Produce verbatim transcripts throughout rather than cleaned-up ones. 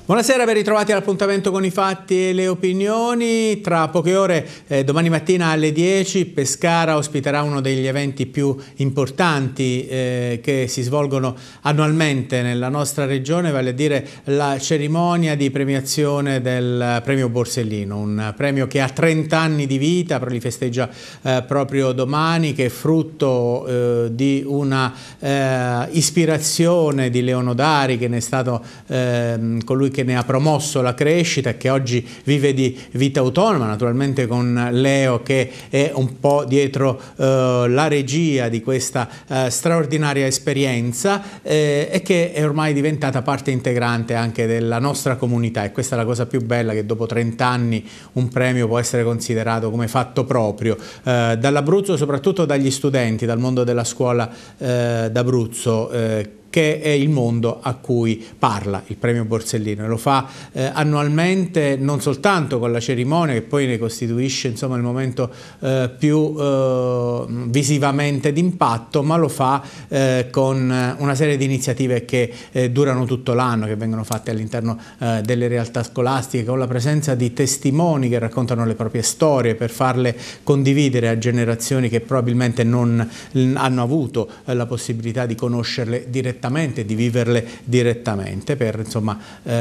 Buonasera, ben ritrovati all'appuntamento con i fatti e le opinioni. Tra poche ore, eh, domani mattina alle dieci, Pescara ospiterà uno degli eventi più importanti eh, che si svolgono annualmente nella nostra regione, vale a dire la cerimonia di premiazione del premio Borsellino, un premio che ha trenta anni di vita, però li festeggia eh, proprio domani, che è frutto eh, di una eh, ispirazione di Leono Dari, che ne è stato eh, colui che ne ha promosso la crescita e che oggi vive di vita autonoma, naturalmente con Leo che è un po' dietro eh, la regia di questa eh, straordinaria esperienza eh, e che è ormai diventata parte integrante anche della nostra comunità, e questa è la cosa più bella, che dopo trenta anni un premio può essere considerato come fatto proprio eh, dall'Abruzzo, soprattutto dagli studenti, dal mondo della scuola eh, d'Abruzzo, eh, che è il mondo a cui parla il premio Borsellino, e lo fa eh, annualmente, non soltanto con la cerimonia che poi ne costituisce insomma il momento eh, più eh, visivamente d'impatto, ma lo fa eh, con una serie di iniziative che eh, durano tutto l'anno, che vengono fatte all'interno eh, delle realtà scolastiche, con la presenza di testimoni che raccontano le proprie storie per farle condividere a generazioni che probabilmente non hanno avuto eh, la possibilità di conoscerle direttamente, di viverle direttamente, per insomma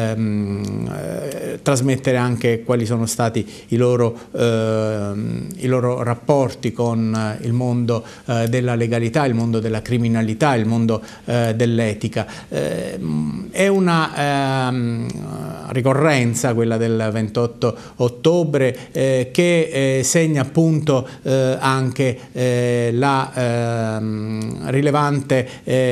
ehm, eh, trasmettere anche quali sono stati i loro, eh, i loro rapporti con il mondo eh, della legalità, il mondo della criminalità, il mondo eh, dell'etica. Eh, è una eh, ricorrenza, quella del ventotto ottobre, eh, che eh, segna appunto eh, anche eh, la eh, rilevante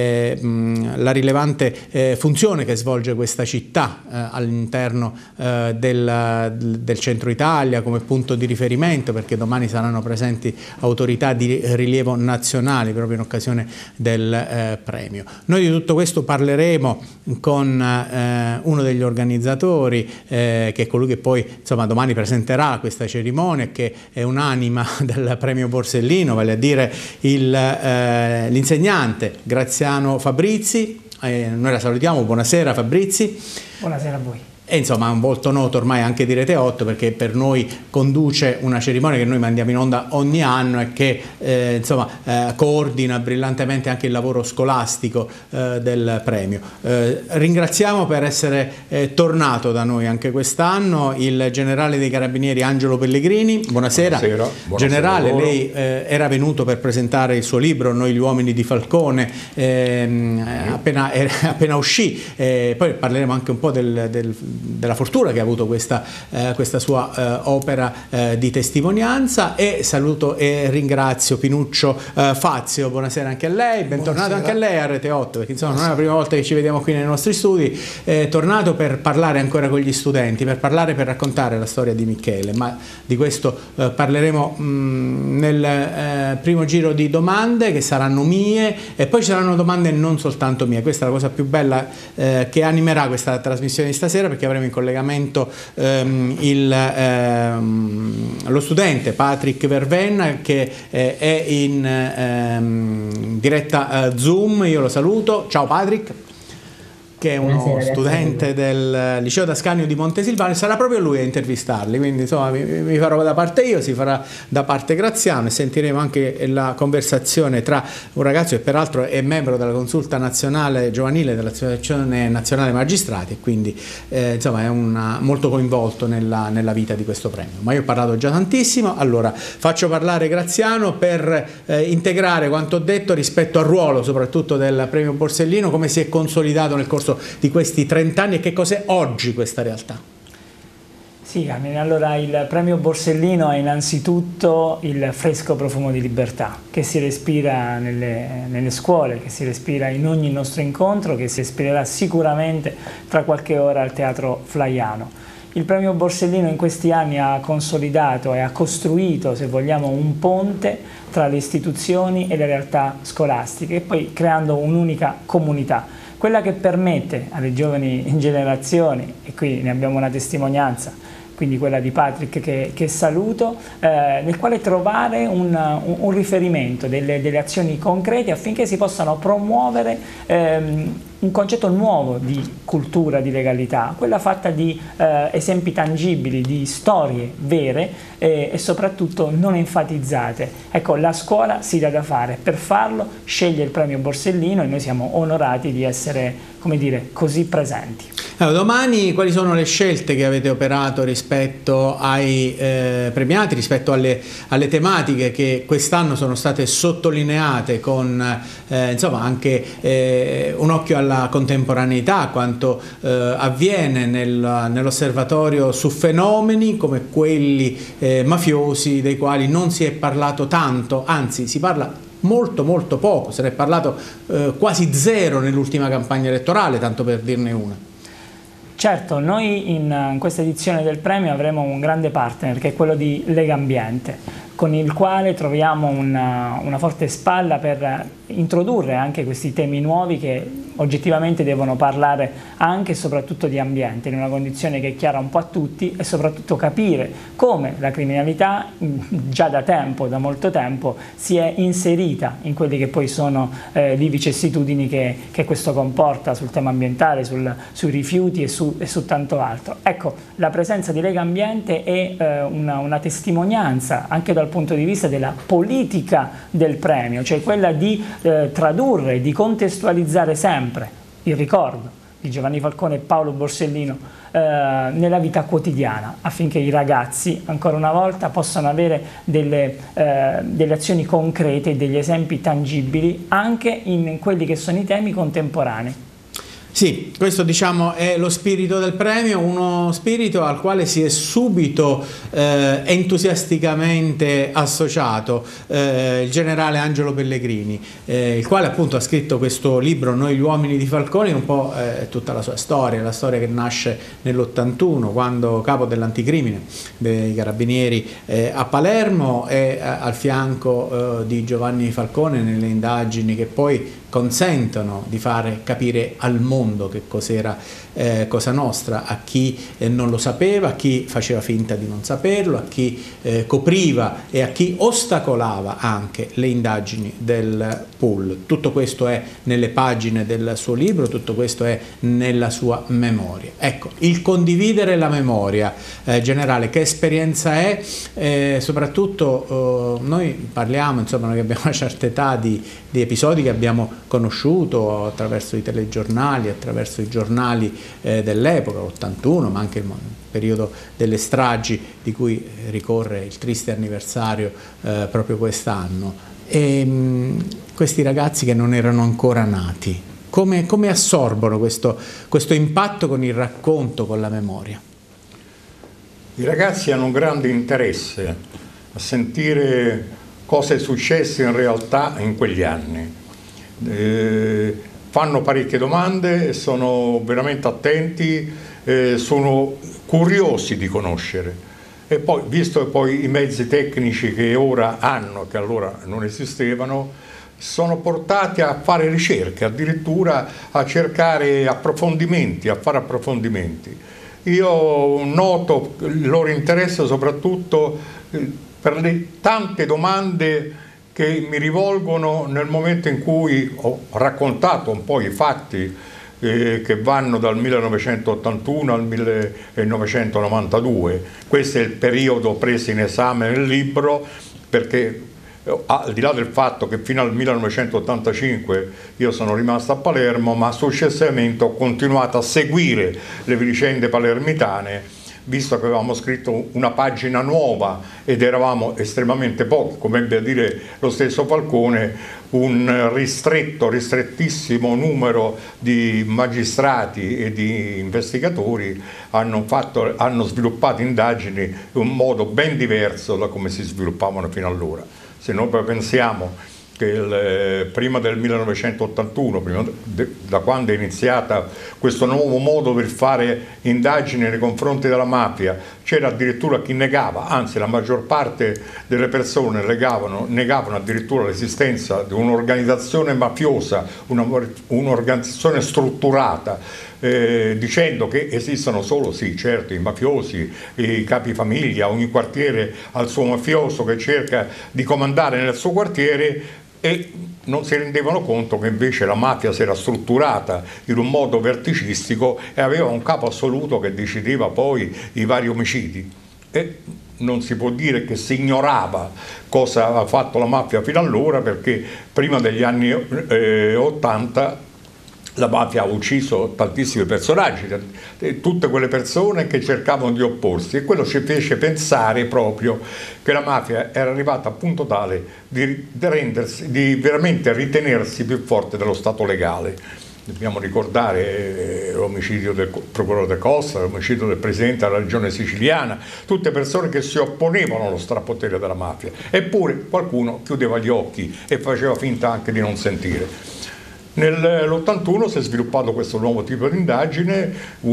eh, la rilevante eh, funzione che svolge questa città eh, all'interno eh, del, del centro Italia come punto di riferimento, perché domani saranno presenti autorità di rilievo nazionale proprio in occasione del eh, premio. Noi di tutto questo parleremo con eh, uno degli organizzatori, eh, che è colui che poi insomma domani presenterà questa cerimonia, che è un'anima del premio Borsellino, vale a dire eh, l'insegnante Graziano Fabrizi. Eh, noi la salutiamo, buonasera Fabrizi. Buonasera a voi. E insomma è un volto noto ormai anche di Rete otto, perché per noi conduce una cerimonia che noi mandiamo in onda ogni anno e che eh, insomma eh, coordina brillantemente anche il lavoro scolastico eh, del premio. Eh, ringraziamo per essere eh, tornato da noi anche quest'anno il generale dei Carabinieri Angelo Pellegrini. Buonasera. Buonasera. Buonasera. Generale, lei eh, era venuto per presentare il suo libro Noi gli uomini di Falcone, ehm, appena, eh, appena uscì, eh, poi parleremo anche un po' del, del della fortuna che ha avuto questa, eh, questa sua eh, opera eh, di testimonianza, e saluto e ringrazio Pinuccio eh, Fazio. Buonasera anche a lei, bentornato Buonasera. Anche a lei a Rete otto, perché insomma non è la prima volta che ci vediamo qui nei nostri studi, è tornato per parlare ancora con gli studenti, per parlare, per raccontare la storia di Michele, ma di questo eh, parleremo mh, nel eh, primo giro di domande che saranno mie, e poi ci saranno domande non soltanto mie. Questa è la cosa più bella eh, che animerà questa trasmissione di stasera, perché avremo in collegamento ehm, il, ehm, lo studente Patrick Vervenna, che eh, è in ehm, diretta eh, Zoom. Io lo saluto. Ciao Patrick, che è uno Buonasera, studente del liceo D'Ascanio di Montesilvano, sarà proprio lui a intervistarli, quindi insomma mi, mi farò da parte io, si farà da parte Graziano, e sentiremo anche la conversazione tra un ragazzo che peraltro è membro della consulta nazionale giovanile dell'Associazione Nazionale Magistrati, e quindi eh, insomma è una, molto coinvolto nella, nella vita di questo premio. Ma io ho parlato già tantissimo, allora faccio parlare Graziano per eh, integrare quanto ho detto rispetto al ruolo soprattutto del premio Borsellino, come si è consolidato nel corso di questi trenta anni, e che cos'è oggi questa realtà? Sì, allora il premio Borsellino è innanzitutto il fresco profumo di libertà che si respira nelle, nelle scuole, che si respira in ogni nostro incontro, che si respirerà sicuramente tra qualche ora al Teatro Flaiano. Il premio Borsellino in questi anni ha consolidato e ha costruito, se vogliamo, un ponte tra le istituzioni e le realtà scolastiche, e poi creando un'unica comunità, quella che permette alle giovani generazioni, e qui ne abbiamo una testimonianza, quindi quella di Patrick che, che saluto, eh, nel quale trovare un, un, un riferimento, delle, delle azioni concrete affinché si possano promuovere ehm, un concetto nuovo di cultura, di legalità, quella fatta di eh, esempi tangibili, di storie vere eh, e soprattutto non enfatizzate. Ecco, la scuola si dà da fare, per farlo sceglie il premio Borsellino e noi siamo onorati di essere, come dire, così presenti. Allora, domani quali sono le scelte che avete operato rispetto ai eh, premiati, rispetto alle, alle tematiche che quest'anno sono state sottolineate con eh, insomma anche eh, un occhio alla contemporaneità, quanto eh, avviene nel, nell'osservatorio su fenomeni come quelli eh, mafiosi dei quali non si è parlato tanto, anzi si parla molto molto poco, se ne è parlato eh, quasi zero nell'ultima campagna elettorale, tanto per dirne una. Certo, noi in, in questa edizione del premio avremo un grande partner che è quello di Legambiente, con il quale troviamo una, una forte spalla per introdurre anche questi temi nuovi che oggettivamente devono parlare anche e soprattutto di ambiente, in una condizione che è chiara un po' a tutti, e soprattutto capire come la criminalità già da tempo, da molto tempo, si è inserita in quelli che poi sono eh, le vicissitudini che, che questo comporta sul tema ambientale, sul, sui rifiuti e su, e su tanto altro. Ecco, la presenza di Legambiente è eh, una, una testimonianza anche dal punto di vista della politica del premio, cioè quella di eh, tradurre, di contestualizzare sempre il ricordo di Giovanni Falcone e Paolo Borsellino eh, nella vita quotidiana, affinché i ragazzi ancora una volta possano avere delle, eh, delle azioni concrete, degli esempi tangibili anche in quelli che sono i temi contemporanei. Sì, questo diciamo è lo spirito del premio, uno spirito al quale si è subito eh, entusiasticamente associato eh, il generale Angelo Pellegrini, eh, il quale appunto ha scritto questo libro Noi gli uomini di Falcone, un po' eh, tutta la sua storia, la storia che nasce nell'ottantuno, quando capo dell'anticrimine dei carabinieri eh, a Palermo, e eh, al fianco eh, di Giovanni Falcone nelle indagini che poi consentono di fare capire al mondo che cos'era eh, Cosa Nostra, a chi eh, non lo sapeva, a chi faceva finta di non saperlo, a chi eh, copriva e a chi ostacolava anche le indagini del pool. Tutto questo è nelle pagine del suo libro, tutto questo è nella sua memoria. Ecco, il condividere la memoria eh, generale, che esperienza è? Eh, soprattutto eh, noi parliamo, insomma, noi che abbiamo una certa età, di, di episodi che abbiamo conosciuto attraverso i telegiornali, attraverso i giornali eh, dell'epoca, l'ottantuno, ma anche il periodo delle stragi di cui ricorre il triste anniversario eh, proprio quest'anno. E mh, questi ragazzi che non erano ancora nati, come, come assorbono questo, questo impatto con il racconto, con la memoria? I ragazzi hanno un grande interesse a sentire cosa è successo in realtà in quegli anni. Eh, fanno parecchie domande, sono veramente attenti, eh, sono curiosi di conoscere, e poi, visto che poi i mezzi tecnici che ora hanno, che allora non esistevano, sono portati a fare ricerche, addirittura a cercare approfondimenti, a fare approfondimenti. Io noto il loro interesse soprattutto eh, per le tante domande che mi rivolgono nel momento in cui ho raccontato un po' i fatti eh, che vanno dal millenovecentottantuno al millenovecentonovantadue. Questo è il periodo preso in esame nel libro, perché al di là del fatto che fino al millenovecentottantacinque io sono rimasto a Palermo, ma successivamente ho continuato a seguire le vicende palermitane, visto che avevamo scritto una pagina nuova ed eravamo estremamente pochi, come ebbe a dire lo stesso Falcone, un ristretto, ristrettissimo numero di magistrati e di investigatori hanno, fatto, hanno sviluppato indagini in un modo ben diverso da come si sviluppavano fino allora. Se noi poi pensiamo che il, prima del millenovecentottantuno, prima de, da quando è iniziata questo nuovo modo per fare indagini nei confronti della mafia, c'era addirittura chi negava, anzi la maggior parte delle persone negavano, negavano addirittura l'esistenza di un'organizzazione mafiosa, un'organizzazione strutturata, Eh, dicendo che esistono solo, sì, certo, i mafiosi, i capifamiglia, ogni quartiere ha il suo mafioso che cerca di comandare nel suo quartiere, e non si rendevano conto che invece la mafia si era strutturata in un modo verticistico e aveva un capo assoluto che decideva poi i vari omicidi. E non si può dire che si ignorava cosa aveva fatto la mafia fino allora, perché prima degli anni eh, ottanta la mafia ha ucciso tantissimi personaggi, tutte quelle persone che cercavano di opporsi, e quello ci fece pensare proprio che la mafia era arrivata a punto tale di, di, rendersi, di veramente ritenersi più forte dello Stato legale. Dobbiamo ricordare l'omicidio del procuratore De Costa, l'omicidio del presidente della regione siciliana, tutte persone che si opponevano allo strapotere della mafia, eppure qualcuno chiudeva gli occhi e faceva finta anche di non sentire. Nell'ottantuno si è sviluppato questo nuovo tipo di indagine,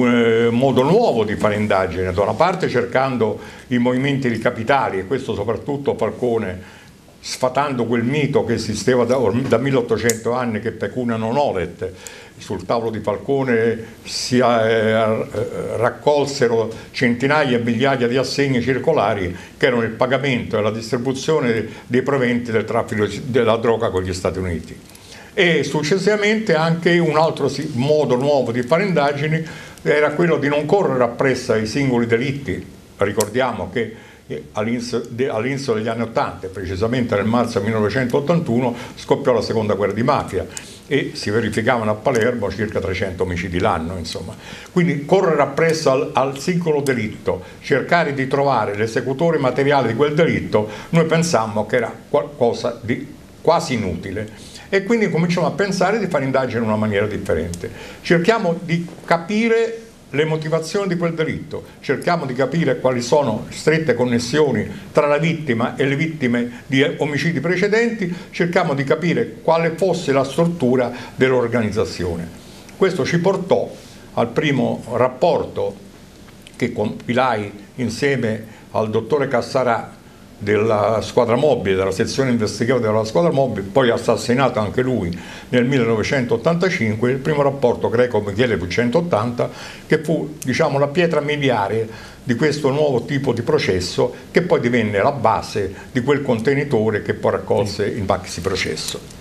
un modo nuovo di fare indagine, da una parte cercando i movimenti di capitali, e questo soprattutto Falcone, sfatando quel mito che esisteva da, da milleottocento anni, che pecunia non olet. Sul tavolo di Falcone si eh, raccolsero centinaia e migliaia di assegni circolari che erano il pagamento e la distribuzione dei proventi del traffico della droga con gli Stati Uniti. E successivamente anche un altro modo nuovo di fare indagini era quello di non correre appresso ai singoli delitti. Ricordiamo che all'inizio degli anni ottanta, precisamente nel marzo millenovecentottantuno, scoppiò la seconda guerra di mafia e si verificavano a Palermo circa trecento omicidi l'anno, insomma. Quindi correre appresso al, al singolo delitto, cercare di trovare l'esecutore materiale di quel delitto, noi pensammo che era qualcosa di quasi inutile. E quindi cominciamo a pensare di fare indagini in una maniera differente. Cerchiamo di capire le motivazioni di quel delitto, cerchiamo di capire quali sono strette connessioni tra la vittima e le vittime di omicidi precedenti, cerchiamo di capire quale fosse la struttura dell'organizzazione. Questo ci portò al primo rapporto che compilai insieme al dottore Cassarà della squadra mobile, della sezione investigativa della squadra mobile, poi assassinato anche lui nel millenovecentottantacinque, il primo rapporto Greco Michele V centottanta, che fu, diciamo, la pietra miliare di questo nuovo tipo di processo, che poi divenne la base di quel contenitore che poi raccolse il maxi processo.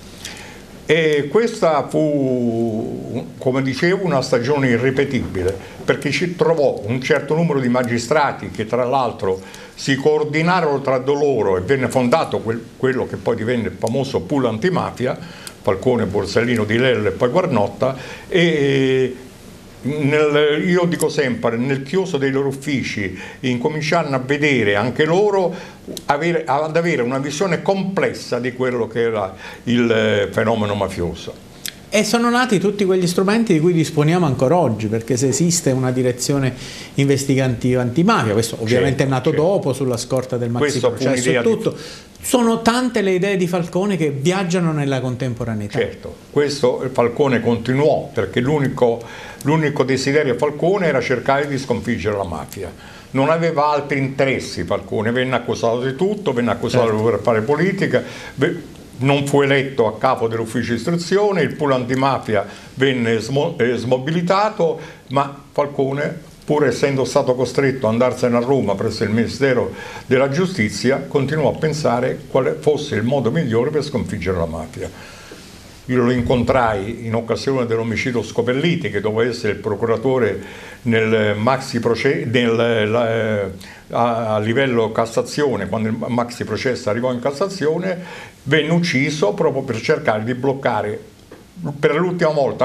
E questa fu, come dicevo, una stagione irripetibile, perché ci trovò un certo numero di magistrati che tra l'altro si coordinarono tra di loro e venne fondato quel, quello che poi divenne il famoso pool antimafia, Falcone, Borsellino, Di Lello e poi Guarnotta, e nel, io dico sempre, nel chiuso dei loro uffici incominciarono a vedere anche loro, avere, ad avere una visione complessa di quello che era il fenomeno mafioso. E sono nati tutti quegli strumenti di cui disponiamo ancora oggi, perché se esiste una direzione investigativa antimafia, questo ovviamente certo, è nato certo. dopo, sulla scorta del maxi processo e tutto, di... sono tante le idee di Falcone che viaggiano nella contemporaneità. Certo, questo Falcone continuò, perché l'unico l'unico desiderio di Falcone era cercare di sconfiggere la mafia. Non aveva altri interessi Falcone, venne accusato di tutto, venne accusato certo. di voler fare politica, non fu eletto a capo dell'ufficio istruzione, il pool antimafia venne smobilitato, ma Falcone, pur essendo stato costretto ad andarsene a Roma presso il Ministero della Giustizia, continuò a pensare quale fosse il modo migliore per sconfiggere la mafia. Io lo incontrai in occasione dell'omicidio Scopelliti, che doveva essere il procuratore nel maxi processo, nel, la, a livello Cassazione, quando il maxi processo arrivò in Cassazione, venne ucciso proprio per cercare di bloccare per l'ultima volta,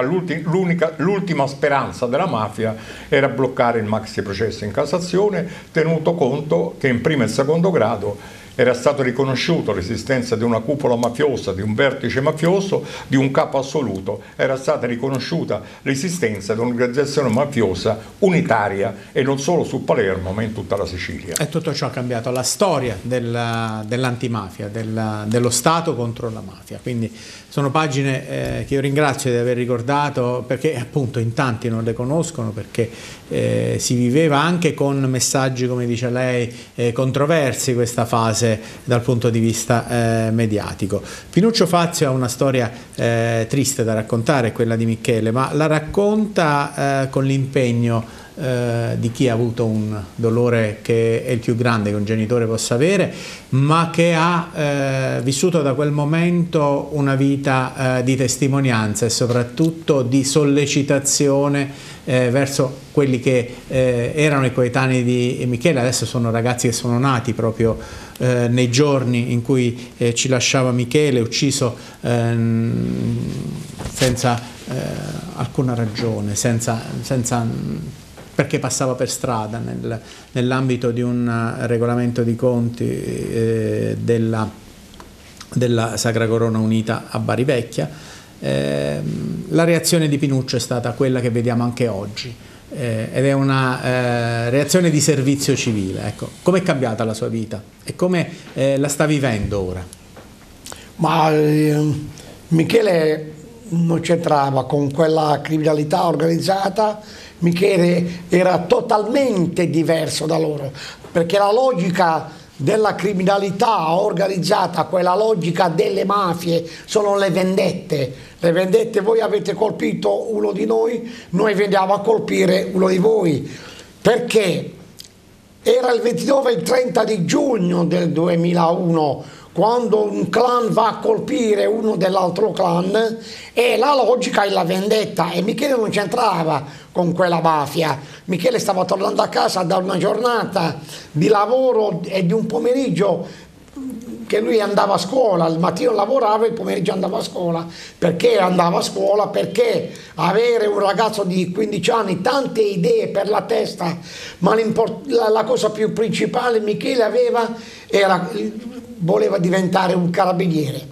l'ultima speranza della mafia era bloccare il maxi processo in Cassazione, tenuto conto che in primo e secondo grado era stato riconosciuto l'esistenza di una cupola mafiosa, di un vertice mafioso, di un capo assoluto, era stata riconosciuta l'esistenza di un'organizzazione mafiosa unitaria e non solo su Palermo ma in tutta la Sicilia. E tutto ciò ha cambiato la storia dell'antimafia, dell dello Stato contro la mafia, quindi sono pagine eh, che io ringrazio di aver ricordato, perché appunto in tanti non le conoscono, perché eh, si viveva anche con messaggi, come dice lei, eh, controversi questa fase dal punto di vista eh, mediatico. Pinuccio Fazio ha una storia eh, triste da raccontare, quella di Michele, ma la racconta eh, con l'impegno eh, di chi ha avuto un dolore che è il più grande che un genitore possa avere, ma che ha eh, vissuto da quel momento una vita eh, di testimonianza e soprattutto di sollecitazione eh, verso quelli che eh, erano i coetanei di Michele. Adesso sono ragazzi che sono nati proprio eh, nei giorni in cui eh, ci lasciava Michele, ucciso ehm, senza eh, alcuna ragione, senza, senza, perché passava per strada nel, nell'ambito di un regolamento di conti eh, della, della Sacra Corona Unita a Bari Vecchia. Eh, la reazione di Pinuccio è stata quella che vediamo anche oggi, eh, ed è una eh, reazione di servizio civile. Ecco, com'è cambiata la sua vita e come eh, la sta vivendo ora? Ma eh, Michele non c'entrava con quella criminalità organizzata. Michele era totalmente diverso da loro, perché la logica della criminalità organizzata, quella logica delle mafie, sono le vendette. Le vendette: voi avete colpito uno di noi, noi veniamo a colpire uno di voi. Perché era il ventidue e il trenta di giugno del duemilauno, quando un clan va a colpire uno dell'altro clan, e la logica è la vendetta, e Michele non c'entrava con quella mafia. Michele stava tornando a casa da una giornata di lavoro e di un pomeriggio che lui andava a scuola, il mattino lavorava e il pomeriggio andava a scuola. Perché andava a scuola? Perché avere un ragazzo di quindici anni, tante idee per la testa, ma la, la cosa più principale Michele aveva era, voleva diventare un carabiniere.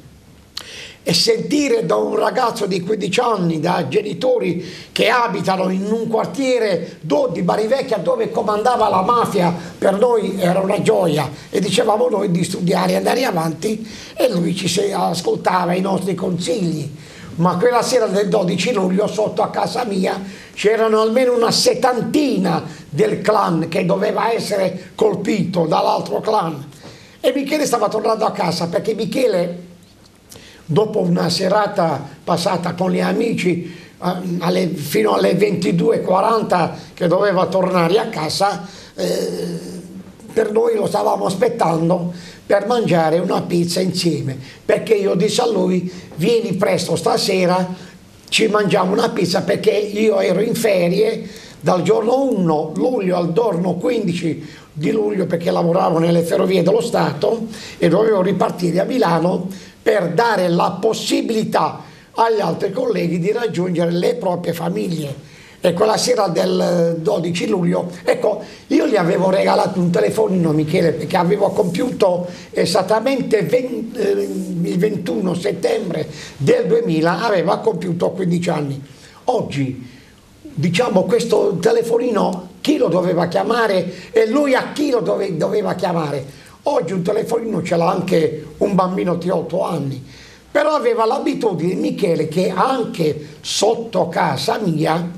E sentire da un ragazzo di quindici anni, da genitori che abitano in un quartiere di Bari Vecchia dove comandava la mafia, per noi era una gioia, e dicevamo noi di studiare e andare avanti, e lui ci ascoltava i nostri consigli. Ma quella sera del dodici luglio sotto a casa mia c'erano almeno una settantina del clan che doveva essere colpito dall'altro clan, e Michele stava tornando a casa, perché Michele, dopo una serata passata con gli amici alle, fino alle ventidue e quaranta che doveva tornare a casa, eh, per noi lo stavamo aspettando per mangiare una pizza insieme, perché io dissi a lui: vieni presto stasera, ci mangiamo una pizza, perché io ero in ferie dal giorno uno luglio al giorno quindici di luglio, perché lavoravo nelle ferrovie dello Stato e dovevo ripartire a Milano per dare la possibilità agli altri colleghi di raggiungere le proprie famiglie. E quella sera del dodici luglio, ecco, io gli avevo regalato un telefonino a Michele, perché avevo compiuto esattamente venti, eh, il ventuno settembre del duemila, aveva compiuto quindici anni. Oggi, diciamo, questo telefonino chi lo doveva chiamare e lui a chi lo dove, doveva chiamare? Oggi un telefonino ce l'ha anche un bambino di otto anni, però aveva l'abitudine Michele che anche sotto casa mia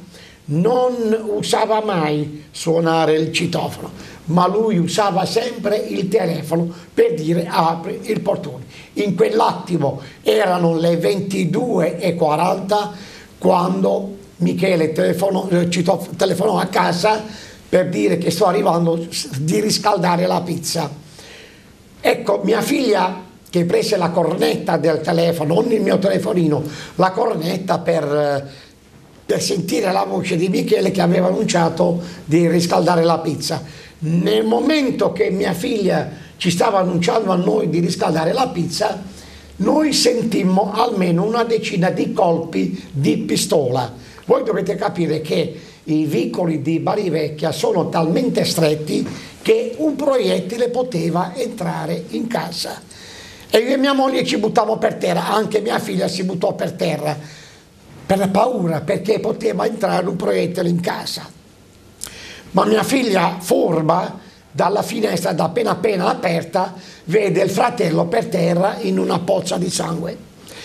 non usava mai suonare il citofono, ma lui usava sempre il telefono per dire apri il portone. In quell'attimo erano le ventidue e quaranta quando Michele telefonò, telefonò a casa per dire che sto arrivando di riscaldare la pizza. Ecco, mia figlia, che prese la cornetta del telefono, non il mio telefonino, la cornetta per, per sentire la voce di Michele che aveva annunciato di riscaldare la pizza. Nel momento che mia figlia ci stava annunciando a noi di riscaldare la pizza, noi sentimmo almeno una decina di colpi di pistola. Voi dovete capire che i vicoli di Bari Vecchia sono talmente stretti che un proiettile poteva entrare in casa. E io e mia moglie ci buttavamo per terra, anche mia figlia si buttò per terra, per paura, perché poteva entrare un proiettile in casa. Ma mia figlia, furba, dalla finestra, da appena appena aperta, vede il fratello per terra in una pozza di sangue.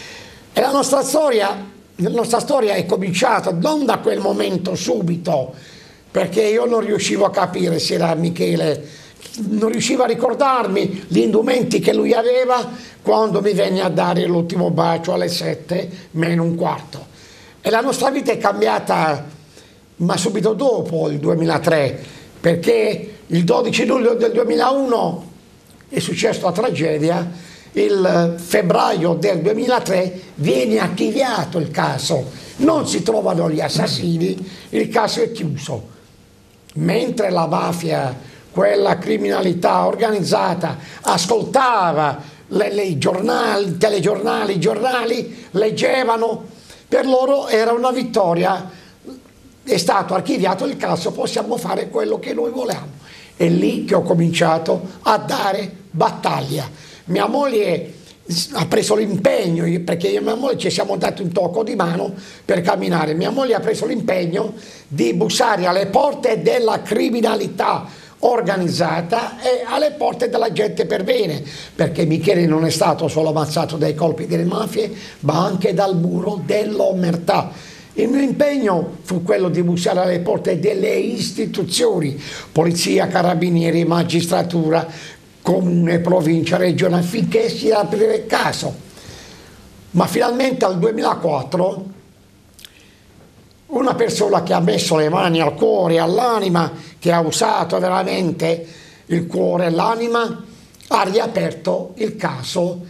E la nostra storia... La nostra storia è cominciata non da quel momento subito, perché io non riuscivo a capire se era Michele, non riuscivo a ricordarmi gli indumenti che lui aveva quando mi venne a dare l'ultimo bacio alle sette meno un quarto. E la nostra vita è cambiata ma subito dopo il duemilatré, perché il dodici luglio del duemilauno è successa la tragedia, il febbraio del duemilatré viene archiviato il caso, non si trovano gli assassini, il caso è chiuso. Mentre la mafia, quella criminalità organizzata, ascoltava le, le, i giornali, i telegiornali, i giornali, leggevano, per loro era una vittoria. È stato archiviato il caso, possiamo fare quello che noi volevamo. È lì che ho cominciato a dare battaglia. Mia moglie ha preso l'impegno, perché io e mia moglie ci siamo dati un tocco di mano per camminare. Mia moglie ha preso l'impegno di bussare alle porte della criminalità organizzata e alle porte della gente per bene, perché Michele non è stato solo ammazzato dai colpi delle mafie, ma anche dal muro dell'omertà. Il mio impegno fu quello di bussare alle porte delle istituzioni, polizia, carabinieri, magistratura, comune, provincia, regione, affinché si aprisse il caso. Ma finalmente al duemilaquattro una persona che ha messo le mani al cuore, all'anima, che ha usato veramente il cuore e l'anima, ha riaperto il caso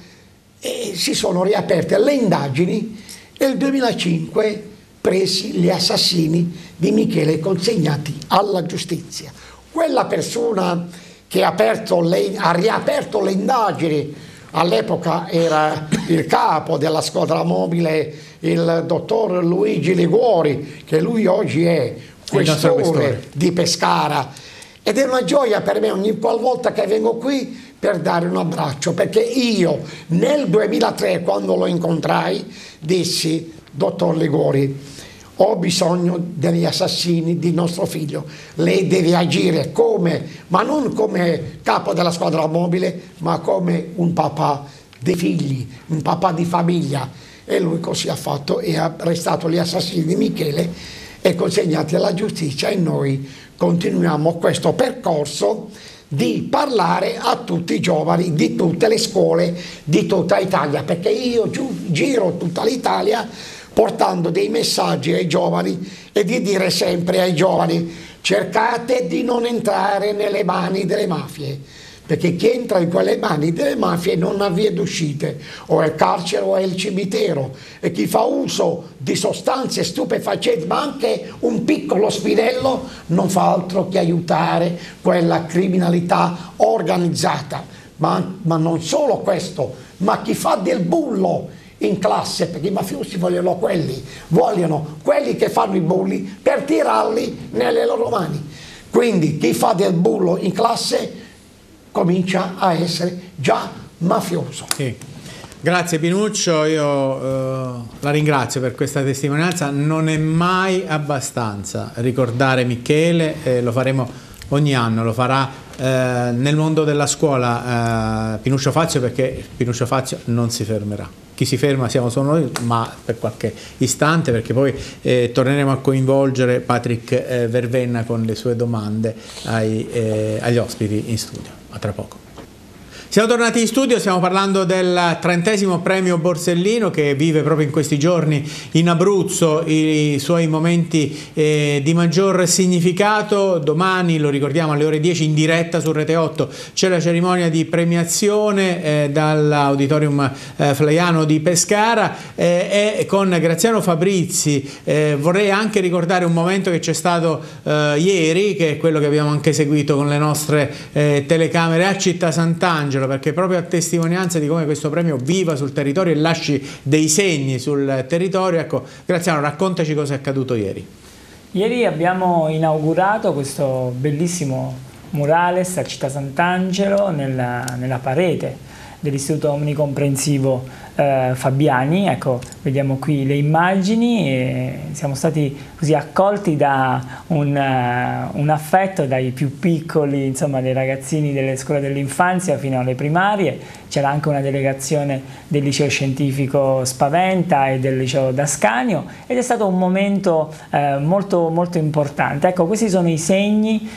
e si sono riaperte le indagini e nel duemilacinque presi gli assassini di Michele consegnati alla giustizia. Quella persona che ha, aperto le, ha riaperto le indagini, all'epoca era il capo della squadra mobile, il dottor Luigi Liguori, che lui oggi è questore di Pescara, ed è una gioia per me ogni qualvolta che vengo qui per dare un abbraccio, perché io nel duemilatré, quando lo incontrai, dissi: dottor Liguori, ho bisogno degli assassini di nostro figlio, lei deve agire come, ma non come capo della squadra mobile, ma come un papà dei figli, un papà di famiglia. E lui così ha fatto e ha arrestato gli assassini di Michele e consegnati alla giustizia, e noi continuiamo questo percorso di parlare a tutti i giovani di tutte le scuole di tutta Italia, perché io giro tutta l'Italia portando dei messaggi ai giovani e di dire sempre ai giovani: cercate di non entrare nelle mani delle mafie, perché chi entra in quelle mani delle mafie non ha vie d'uscite, o è il carcere o è il cimitero, e chi fa uso di sostanze stupefacenti, ma anche un piccolo spinello, non fa altro che aiutare quella criminalità organizzata. Ma, ma non solo questo, ma chi fa del bullo in classe, perché i mafiosi vogliono quelli, vogliono quelli che fanno i bulli per tirarli nelle loro mani. Quindi chi fa del bullo in classe comincia a essere già mafioso. Sì. Grazie Pinuccio, io eh, la ringrazio per questa testimonianza. Non è mai abbastanza ricordare Michele, eh, lo faremo ogni anno, lo farà eh, nel mondo della scuola eh, Pinuccio Fazio, perché Pinuccio Fazio non si fermerà. Chi si ferma siamo solo noi, ma per qualche istante, perché poi eh, torneremo a coinvolgere Patrick eh, Vervenna con le sue domande ai, eh, agli ospiti in studio. A tra poco. Siamo tornati in studio, stiamo parlando del trentesimo premio Borsellino, che vive proprio in questi giorni in Abruzzo i suoi momenti eh, di maggior significato. Domani, lo ricordiamo, alle ore dieci in diretta su Rete otto c'è la cerimonia di premiazione eh, dall'Auditorium eh, Flaiano di Pescara eh, e con Graziano Fabrizi. Eh, vorrei anche ricordare un momento che c'è stato eh, ieri, che è quello che abbiamo anche seguito con le nostre eh, telecamere a Città Sant'Angelo, perché proprio a testimonianza di come questo premio viva sul territorio e lasci dei segni sul territorio. Ecco, Graziano, raccontaci cosa è accaduto ieri. Ieri abbiamo inaugurato questo bellissimo murales a Città Sant'Angelo, nella, nella parete dell'Istituto Omnicomprensivo eh, Fabiani. Ecco, vediamo qui le immagini e siamo stati così accolti da un, uh, un affetto dai più piccoli, insomma dei ragazzini delle scuole dell'infanzia fino alle primarie. C'era anche una delegazione del liceo scientifico Spaventa e del liceo d'Ascanio, ed è stato un momento eh, molto, molto importante. Ecco, questi sono i segni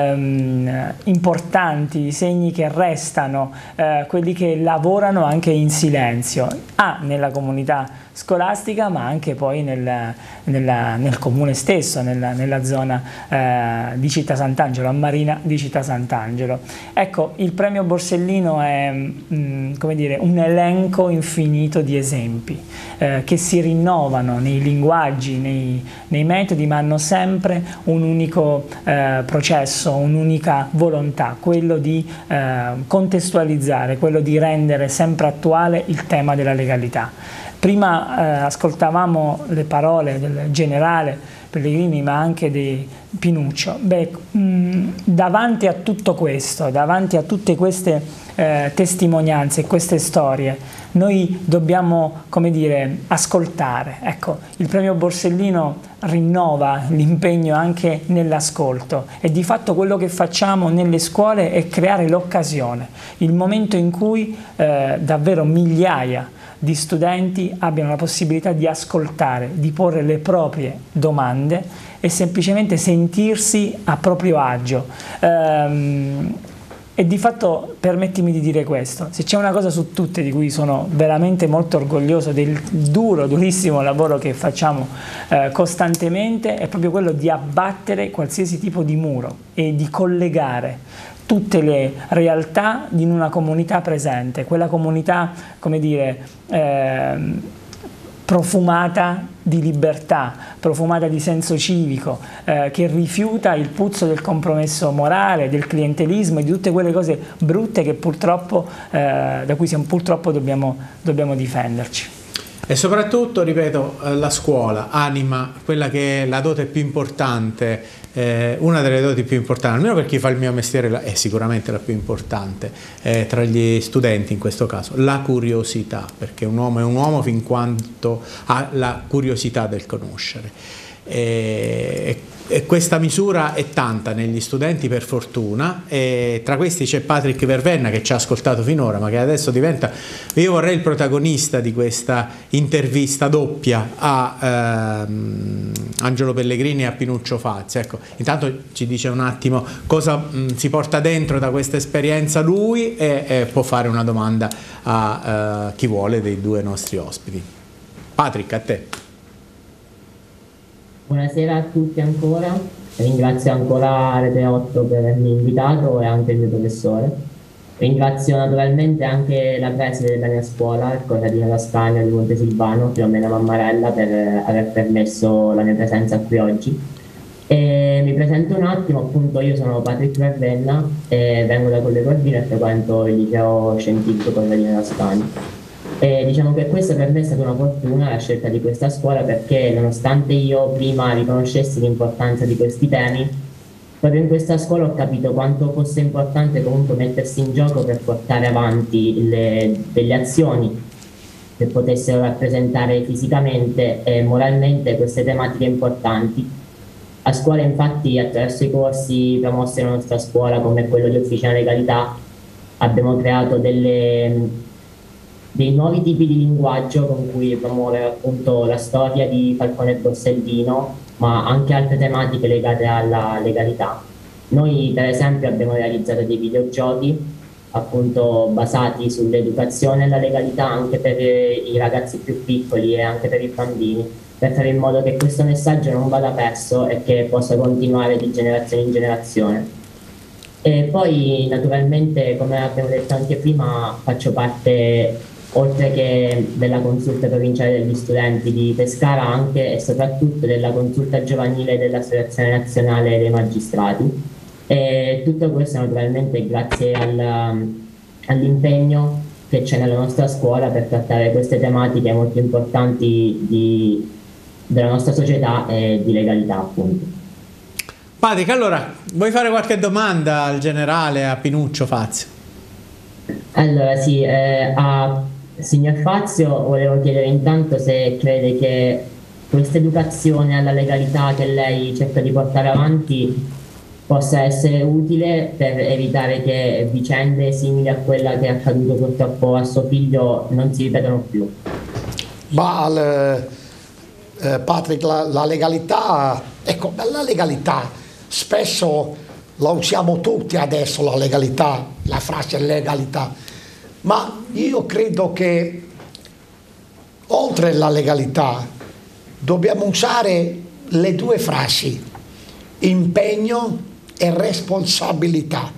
ehm, importanti, i segni che restano, eh, quelli che lavorano anche in silenzio. Ah, nella comunità scolastica, ma anche poi nel, nella, nel comune stesso, nella, nella zona eh, di Città Sant'Angelo, a Marina di Città Sant'Angelo. Ecco, il premio Borsellino è mh, come dire, un elenco infinito di esempi eh, che si rinnovano nei linguaggi, nei, nei metodi, ma hanno sempre un unico eh, processo, un'unica volontà, quello di eh, contestualizzare, quello di rendere sempre attuale il tema della legalità. Prima eh, ascoltavamo le parole del generale Pellegrini, ma anche di Pinuccio. Beh, mh, davanti a tutto questo, davanti a tutte queste eh, testimonianze, queste storie, noi dobbiamo, come dire, ascoltare. Ecco, il premio Borsellino rinnova l'impegno anche nell'ascolto, e di fatto quello che facciamo nelle scuole è creare l'occasione, il momento in cui eh, davvero migliaia di studenti abbiano la possibilità di ascoltare, di porre le proprie domande e semplicemente sentirsi a proprio agio. Ehm, e di fatto, permettimi di dire questo, se c'è una cosa su tutte di cui sono veramente molto orgoglioso del duro, durissimo lavoro che facciamo eh, costantemente, è proprio quello di abbattere qualsiasi tipo di muro e di collegare tutte le realtà in una comunità presente, quella comunità, come dire, eh, profumata di libertà, profumata di senso civico, eh, che rifiuta il puzzo del compromesso morale, del clientelismo e di tutte quelle cose brutte che purtroppo, eh, da cui siamo, purtroppo dobbiamo, dobbiamo difenderci. E soprattutto, ripeto, la scuola anima quella che è la dote più importante, eh, una delle doti più importanti, almeno per chi fa il mio mestiere è sicuramente la più importante eh, tra gli studenti in questo caso, la curiosità, perché un uomo è un uomo fin quanto ha la curiosità del conoscere. E, e questa misura è tanta negli studenti, per fortuna, e tra questi c'è Patrick Vervenna, che ci ha ascoltato finora, ma che adesso diventa, io vorrei il protagonista di questa intervista doppia a ehm, Angelo Pellegrini e a Pinuccio Fazio. Ecco, intanto ci dice un attimo cosa mh, si porta dentro da questa esperienza lui, e, e può fare una domanda a uh, chi vuole dei due nostri ospiti. Patrick, a te. Buonasera a tutti ancora, ringrazio ancora Rete otto per avermi invitato e anche il mio professore. Ringrazio naturalmente anche la preside della mia scuola, il Corradino Castagno di Montesilvano, Filomena Mammarella, per aver permesso la mia presenza qui oggi. E mi presento un attimo, appunto io sono Patrick Vervenna e vengo da Colle Corvino e frequento il liceo scientifico Corradino Castagno. E diciamo che questa per me è stata una fortuna, la scelta di questa scuola, perché nonostante io prima riconoscessi l'importanza di questi temi, proprio in questa scuola ho capito quanto fosse importante comunque mettersi in gioco per portare avanti le, delle azioni che potessero rappresentare fisicamente e moralmente queste tematiche importanti. A scuola infatti, attraverso i corsi promossi nella nostra scuola, come quello di Officina Legalità, abbiamo creato delle... dei nuovi tipi di linguaggio con cui promuovere appunto la storia di Falcone e Borsellino, ma anche altre tematiche legate alla legalità. Noi per esempio abbiamo realizzato dei videogiochi appunto basati sull'educazione e la legalità anche per i ragazzi più piccoli e anche per i bambini, per fare in modo che questo messaggio non vada perso e che possa continuare di generazione in generazione. E poi naturalmente, come abbiamo detto anche prima, faccio parte, oltre che della consulta provinciale degli studenti di Pescara, anche e soprattutto della consulta giovanile dell'Associazione Nazionale dei Magistrati. E tutto questo naturalmente grazie al, all'impegno che c'è nella nostra scuola per trattare queste tematiche molto importanti di, della nostra società e di legalità, appunto. Patrick, allora, vuoi fare qualche domanda al generale, a Pinuccio Fazio? Allora sì, eh, a signor Fazio volevo chiedere intanto se crede che questa educazione alla legalità che lei cerca di portare avanti possa essere utile per evitare che vicende simili a quella che è accaduto purtroppo a suo figlio non si ripetano più. Ma eh, Patrick, la, la legalità, ecco, la legalità spesso la usiamo tutti adesso, la legalità, la frase legalità, ma io credo che oltre alla legalità, dobbiamo usare le due frasi, impegno e responsabilità.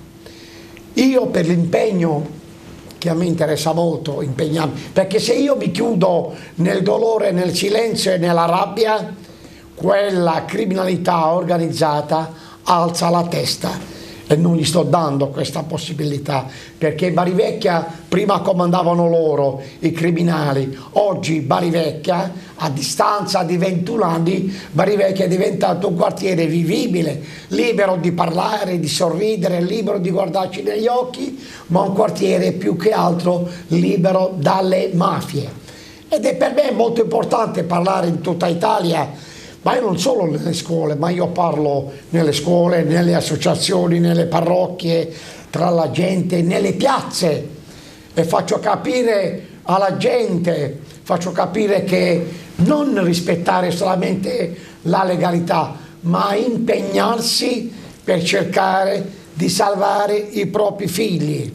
Io per l'impegno, che a me interessa molto impegnarmi, perché se io mi chiudo nel dolore, nel silenzio e nella rabbia, quella criminalità organizzata alza la testa e non gli sto dando questa possibilità, perché Bari Vecchia prima comandavano loro, i criminali, oggi Bari Vecchia, a distanza di ventuno anni, Bari Vecchia è diventato un quartiere vivibile, libero di parlare, di sorridere, libero di guardarci negli occhi, ma un quartiere più che altro libero dalle mafie. Ed è per me molto importante parlare in tutta Italia, ma io non solo nelle scuole, ma io parlo nelle scuole, nelle associazioni, nelle parrocchie, tra la gente, nelle piazze, e faccio capire alla gente, faccio capire che non rispettare solamente la legalità, ma impegnarsi per cercare di salvare i propri figli.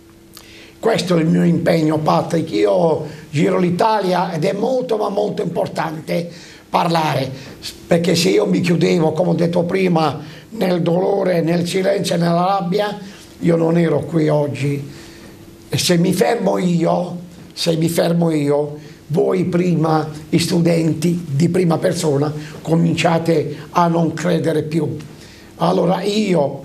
Questo è il mio impegno, Patrick. Io giro l'Italia ed è molto ma molto importante parlare, perché se io mi chiudevo, come ho detto prima, nel dolore, nel silenzio e nella rabbia, io non ero qui oggi. E se mi fermo io, se mi fermo io, voi prima, gli studenti di prima persona, cominciate a non credere più. Allora io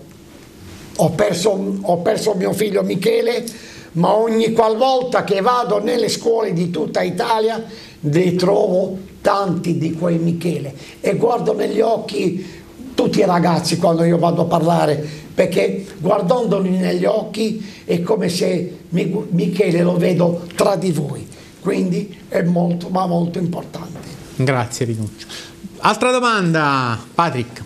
ho perso, ho perso mio figlio Michele, ma ogni qualvolta che vado nelle scuole di tutta Italia ne trovo tanti di quei Michele e guardo negli occhi tutti i ragazzi quando io vado a parlare, perché guardandoli negli occhi è come se Michele lo vedo tra di voi, quindi è molto ma molto importante. Grazie Rinuccio. Altra domanda, Patrick.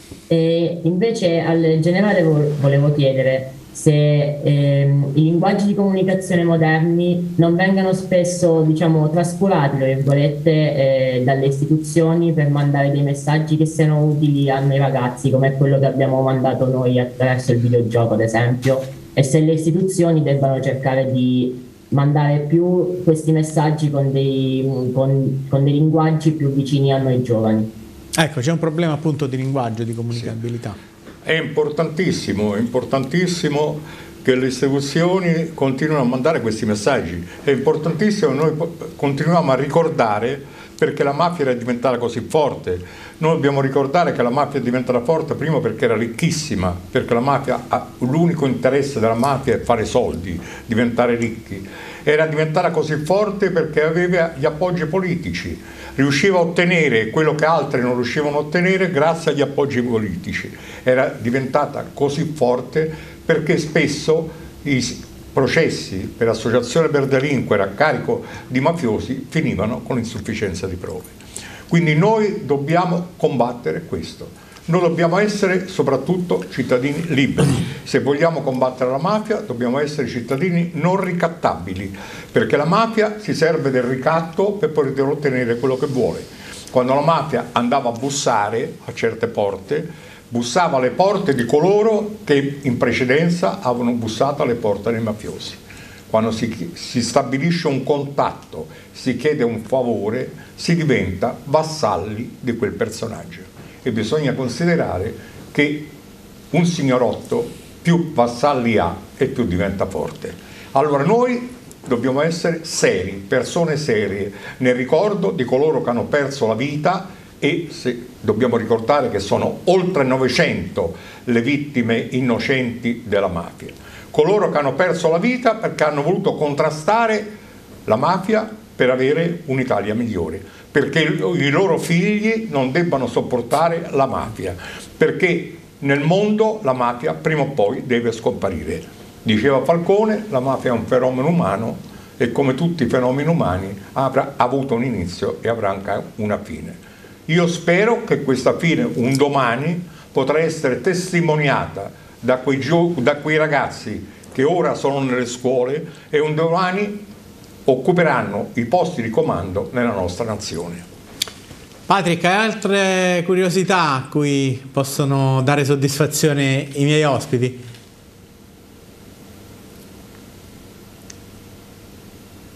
E invece al generale volevo chiedere se ehm, i linguaggi di comunicazione moderni non vengano spesso, diciamo, trascurati, tra virgolette, eh, dalle istituzioni per mandare dei messaggi che siano utili a noi ragazzi, come quello che abbiamo mandato noi attraverso il videogioco, ad esempio, e se le istituzioni debbano cercare di mandare più questi messaggi con dei, con, con dei linguaggi più vicini a noi giovani. Ecco, c'è un problema appunto di linguaggio, di comunicabilità. Sì. È importantissimo, è importantissimo che le istituzioni continuino a mandare questi messaggi. È importantissimo che noi continuiamo a ricordare perché la mafia era diventata così forte. Noi dobbiamo ricordare che la mafia è diventata forte prima perché era ricchissima, perché la mafia, l'unico interesse della mafia è fare soldi, diventare ricchi. Era diventata così forte perché aveva gli appoggi politici, riusciva a ottenere quello che altri non riuscivano a ottenere grazie agli appoggi politici. Era diventata così forte perché spesso i processi per associazione per delinquere a carico di mafiosi finivano con insufficienza di prove. Quindi noi dobbiamo combattere questo. Noi dobbiamo essere soprattutto cittadini liberi. Se vogliamo combattere la mafia dobbiamo essere cittadini non ricattabili, perché la mafia si serve del ricatto per poter ottenere quello che vuole. Quando la mafia andava a bussare a certe porte, bussava alle porte di coloro che in precedenza avevano bussato alle porte dei mafiosi. Quando si, si stabilisce un contatto, si chiede un favore, si diventa vassalli di quel personaggio. E bisogna considerare che un signorotto più vassalli ha e più diventa forte. Allora noi dobbiamo essere seri, persone serie, nel ricordo di coloro che hanno perso la vita, e se, dobbiamo ricordare che sono oltre novecento le vittime innocenti della mafia. Coloro che hanno perso la vita perché hanno voluto contrastare la mafia per avere un'Italia migliore, perché i loro figli non debbano sopportare la mafia, perché nel mondo la mafia prima o poi deve scomparire. Diceva Falcone, la mafia è un fenomeno umano e come tutti i fenomeni umani avrà avuto un inizio e avrà anche una fine. Io spero che questa fine un domani potrà essere testimoniata da quei, da quei ragazzi che ora sono nelle scuole e un domani occuperanno i posti di comando nella nostra nazione. Patrick, hai altre curiosità a cui possono dare soddisfazione i miei ospiti?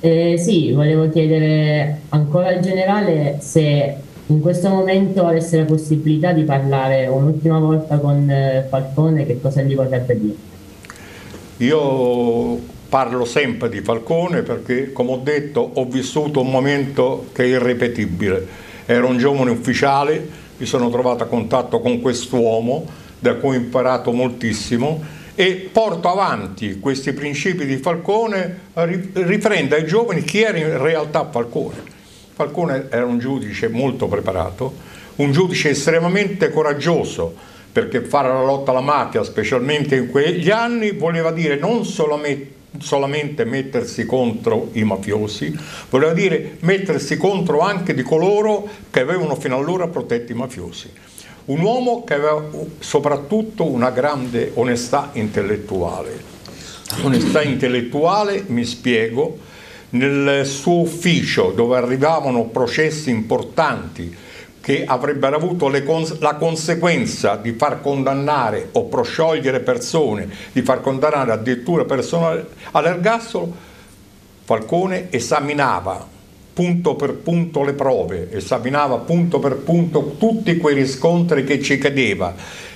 Eh, sì, volevo chiedere ancora al generale se in questo momento avesse la possibilità di parlare un'ultima volta con eh, Falcone, che cosa gli vorrebbe dire? Io parlo sempre di Falcone perché, come ho detto, ho vissuto un momento che è irripetibile. Ero un giovane ufficiale, mi sono trovato a contatto con quest'uomo da cui ho imparato moltissimo e porto avanti questi principi di Falcone, riprendo ai giovani chi era in realtà Falcone. Falcone era un giudice molto preparato, un giudice estremamente coraggioso, perché fare la lotta alla mafia, specialmente in quegli anni, voleva dire non solamente, solamente mettersi contro i mafiosi, voleva dire mettersi contro anche di coloro che avevano fino allora protetto i mafiosi. Un uomo che aveva soprattutto una grande onestà intellettuale. Onestà intellettuale, mi spiego, nel suo ufficio dove arrivavano processi importanti che avrebbero avuto le cons- la conseguenza di far condannare o prosciogliere persone, di far condannare addirittura persone all'ergastolo, Falcone esaminava punto per punto le prove, esaminava punto per punto tutti quei riscontri che ci chiedeva,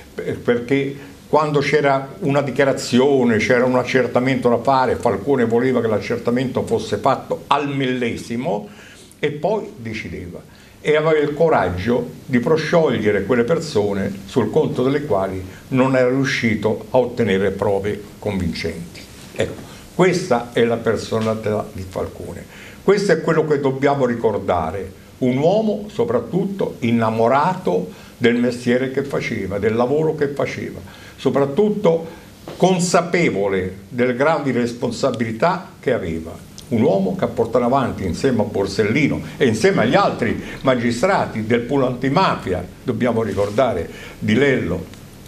perché quando c'era una dichiarazione, c'era un accertamento da fare, Falcone voleva che l'accertamento fosse fatto al millesimo e poi decideva. E aveva il coraggio di prosciogliere quelle persone sul conto delle quali non era riuscito a ottenere prove convincenti. Ecco, questa è la personalità di Falcone. Questo è quello che dobbiamo ricordare, un uomo soprattutto innamorato del mestiere che faceva, del lavoro che faceva, soprattutto consapevole delle gravi responsabilità che aveva. Un uomo che ha portato avanti insieme a Borsellino e insieme agli altri magistrati del pool antimafia, dobbiamo ricordare Di Lello,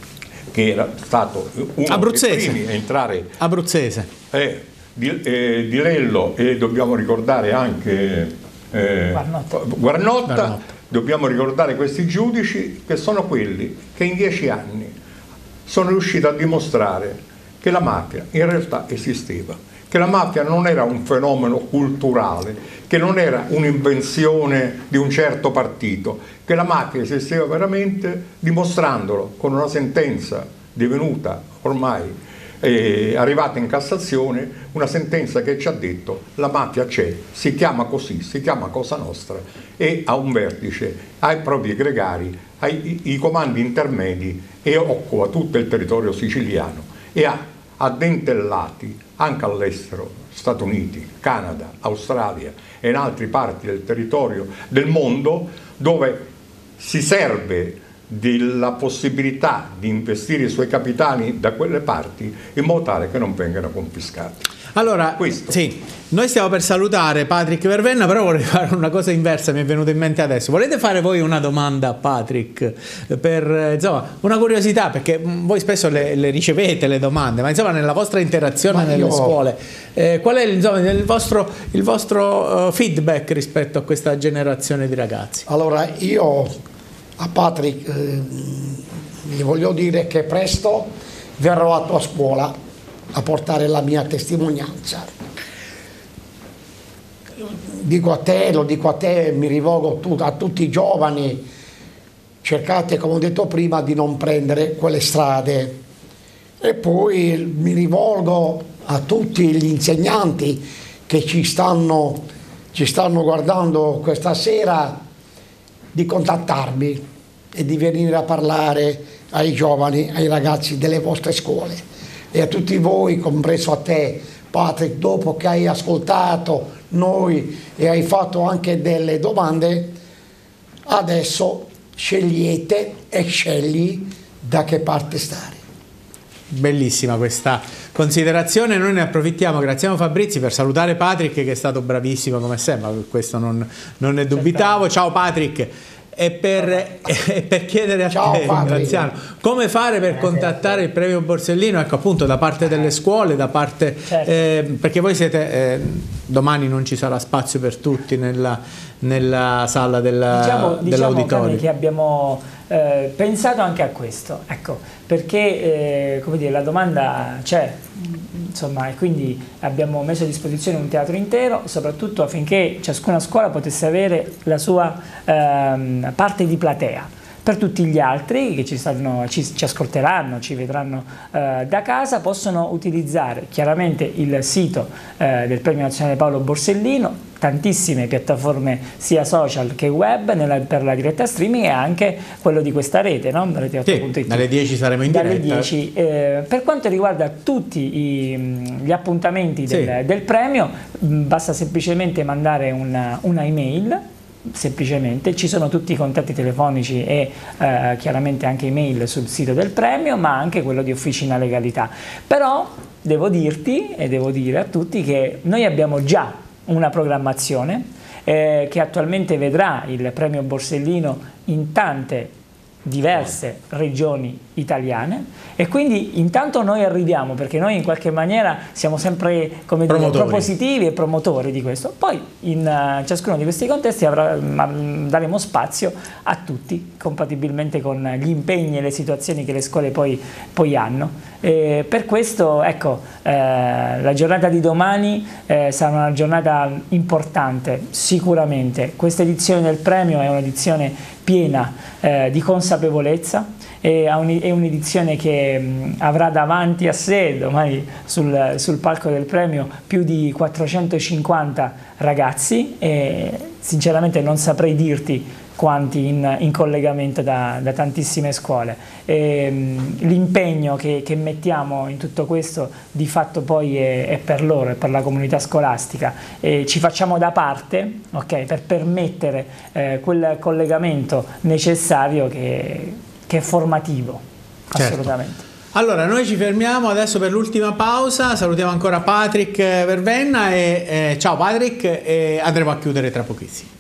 che era stato uno Abruzzese. dei primi a entrare. Abruzzese. Eh, Di, eh, Di Lello e dobbiamo ricordare anche eh, Guarnotta. Guarnotta, Guarnotta. Dobbiamo ricordare questi giudici che sono quelli che in dieci anni sono riusciti a dimostrare che la mafia in realtà esisteva, che la mafia non era un fenomeno culturale, che non era un'invenzione di un certo partito, che la mafia esisteva veramente, dimostrandolo con una sentenza divenuta ormai è arrivata in Cassazione, una sentenza che ci ha detto la mafia c'è, si chiama così, si chiama Cosa Nostra e ha un vertice, ha i propri gregari, ha i, i comandi intermedi e occupa tutto il territorio siciliano e ha addentellati anche all'estero, Stati Uniti, Canada, Australia e in altre parti del territorio del mondo dove si serve della possibilità di investire i suoi capitali da quelle parti in modo tale che non vengano confiscati. Allora, Questo. sì, noi stiamo per salutare Patrick Vervenna, però vorrei fare una cosa inversa, mi è venuta in mente adesso. Volete fare voi una domanda a Patrick per, insomma, una curiosità, perché voi spesso le, le ricevete le domande, ma insomma nella vostra interazione Ma nelle io... scuole, eh, qual è insomma, il vostro, il vostro uh, feedback rispetto a questa generazione di ragazzi? Allora, io a Patrick eh, gli voglio dire che presto verrò a tua scuola a portare la mia testimonianza. Dico a te, lo dico a te, mi rivolgo a tutti i giovani, cercate, come ho detto prima, di non prendere quelle strade. E poi mi rivolgo a tutti gli insegnanti che ci stanno, ci stanno guardando questa sera, di contattarmi e di venire a parlare ai giovani, ai ragazzi delle vostre scuole e a tutti voi, compreso a te Patrick, dopo che hai ascoltato noi e hai fatto anche delle domande, adesso scegliete e scegli da che parte stare. Bellissima questa considerazione, noi ne approfittiamo, graziamo Fabrizi per salutare Patrick che è stato bravissimo come sempre, questo non, non ne dubitavo. Ciao Patrick, e per, e per chiedere a Ciao, te, Patrick. Graziano, come fare per contattare il premio Borsellino, ecco appunto da parte delle scuole, da parte, Certo. eh, perché voi siete, eh, domani non ci sarà spazio per tutti nella, nella sala della, Diciamo, diciamo dell'auditorio. Cami, che abbiamo eh, pensato anche a questo, ecco, perché eh, come dire, la domanda c'è, insomma, e quindi abbiamo messo a disposizione un teatro intero, soprattutto affinché ciascuna scuola potesse avere la sua ehm, parte di platea. Per tutti gli altri che ci, stanno, ci, ci ascolteranno, ci vedranno eh, da casa, possono utilizzare chiaramente il sito eh, del Premio Nazionale Paolo Borsellino, tantissime piattaforme sia social che web nella, per la diretta streaming, e anche quello di questa rete, no? Rete otto punto it. Sì, dalle dieci saremo in dalle diretta. dieci. Eh, per quanto riguarda tutti i, gli appuntamenti del, sì. del premio, basta semplicemente mandare una, una email. Semplicemente ci sono tutti i contatti telefonici e eh, chiaramente anche email sul sito del premio, ma anche quello di Officina Legalità. Però devo dirti e devo dire a tutti che noi abbiamo già una programmazione eh, che attualmente vedrà il premio Borsellino in tante diverse regioni italiane, e quindi intanto noi arriviamo, perché noi in qualche maniera siamo sempre, come dire, propositivi e promotori di questo. Poi in uh, ciascuno di questi contesti avrà, um, daremo spazio a tutti, compatibilmente con gli impegni e le situazioni che le scuole poi, poi hanno. E per questo, ecco, eh, la giornata di domani eh, sarà una giornata importante, sicuramente. Questa edizione del premio è un'edizione piena eh, di consapevolezza, è un'edizione che mh, avrà davanti a sé domani sul, sul palco del premio più di quattrocentocinquanta ragazzi, e sinceramente non saprei dirti quanti in, in collegamento da, da tantissime scuole. L'impegno che, che mettiamo in tutto questo di fatto poi è, è per loro, è per la comunità scolastica, e ci facciamo da parte, okay, per permettere eh, quel collegamento necessario che, che è formativo, assolutamente. Certo. Allora, noi ci fermiamo adesso per l'ultima pausa, salutiamo ancora Patrick Vervenna e eh, ciao Patrick, e andremo a chiudere tra pochissimo.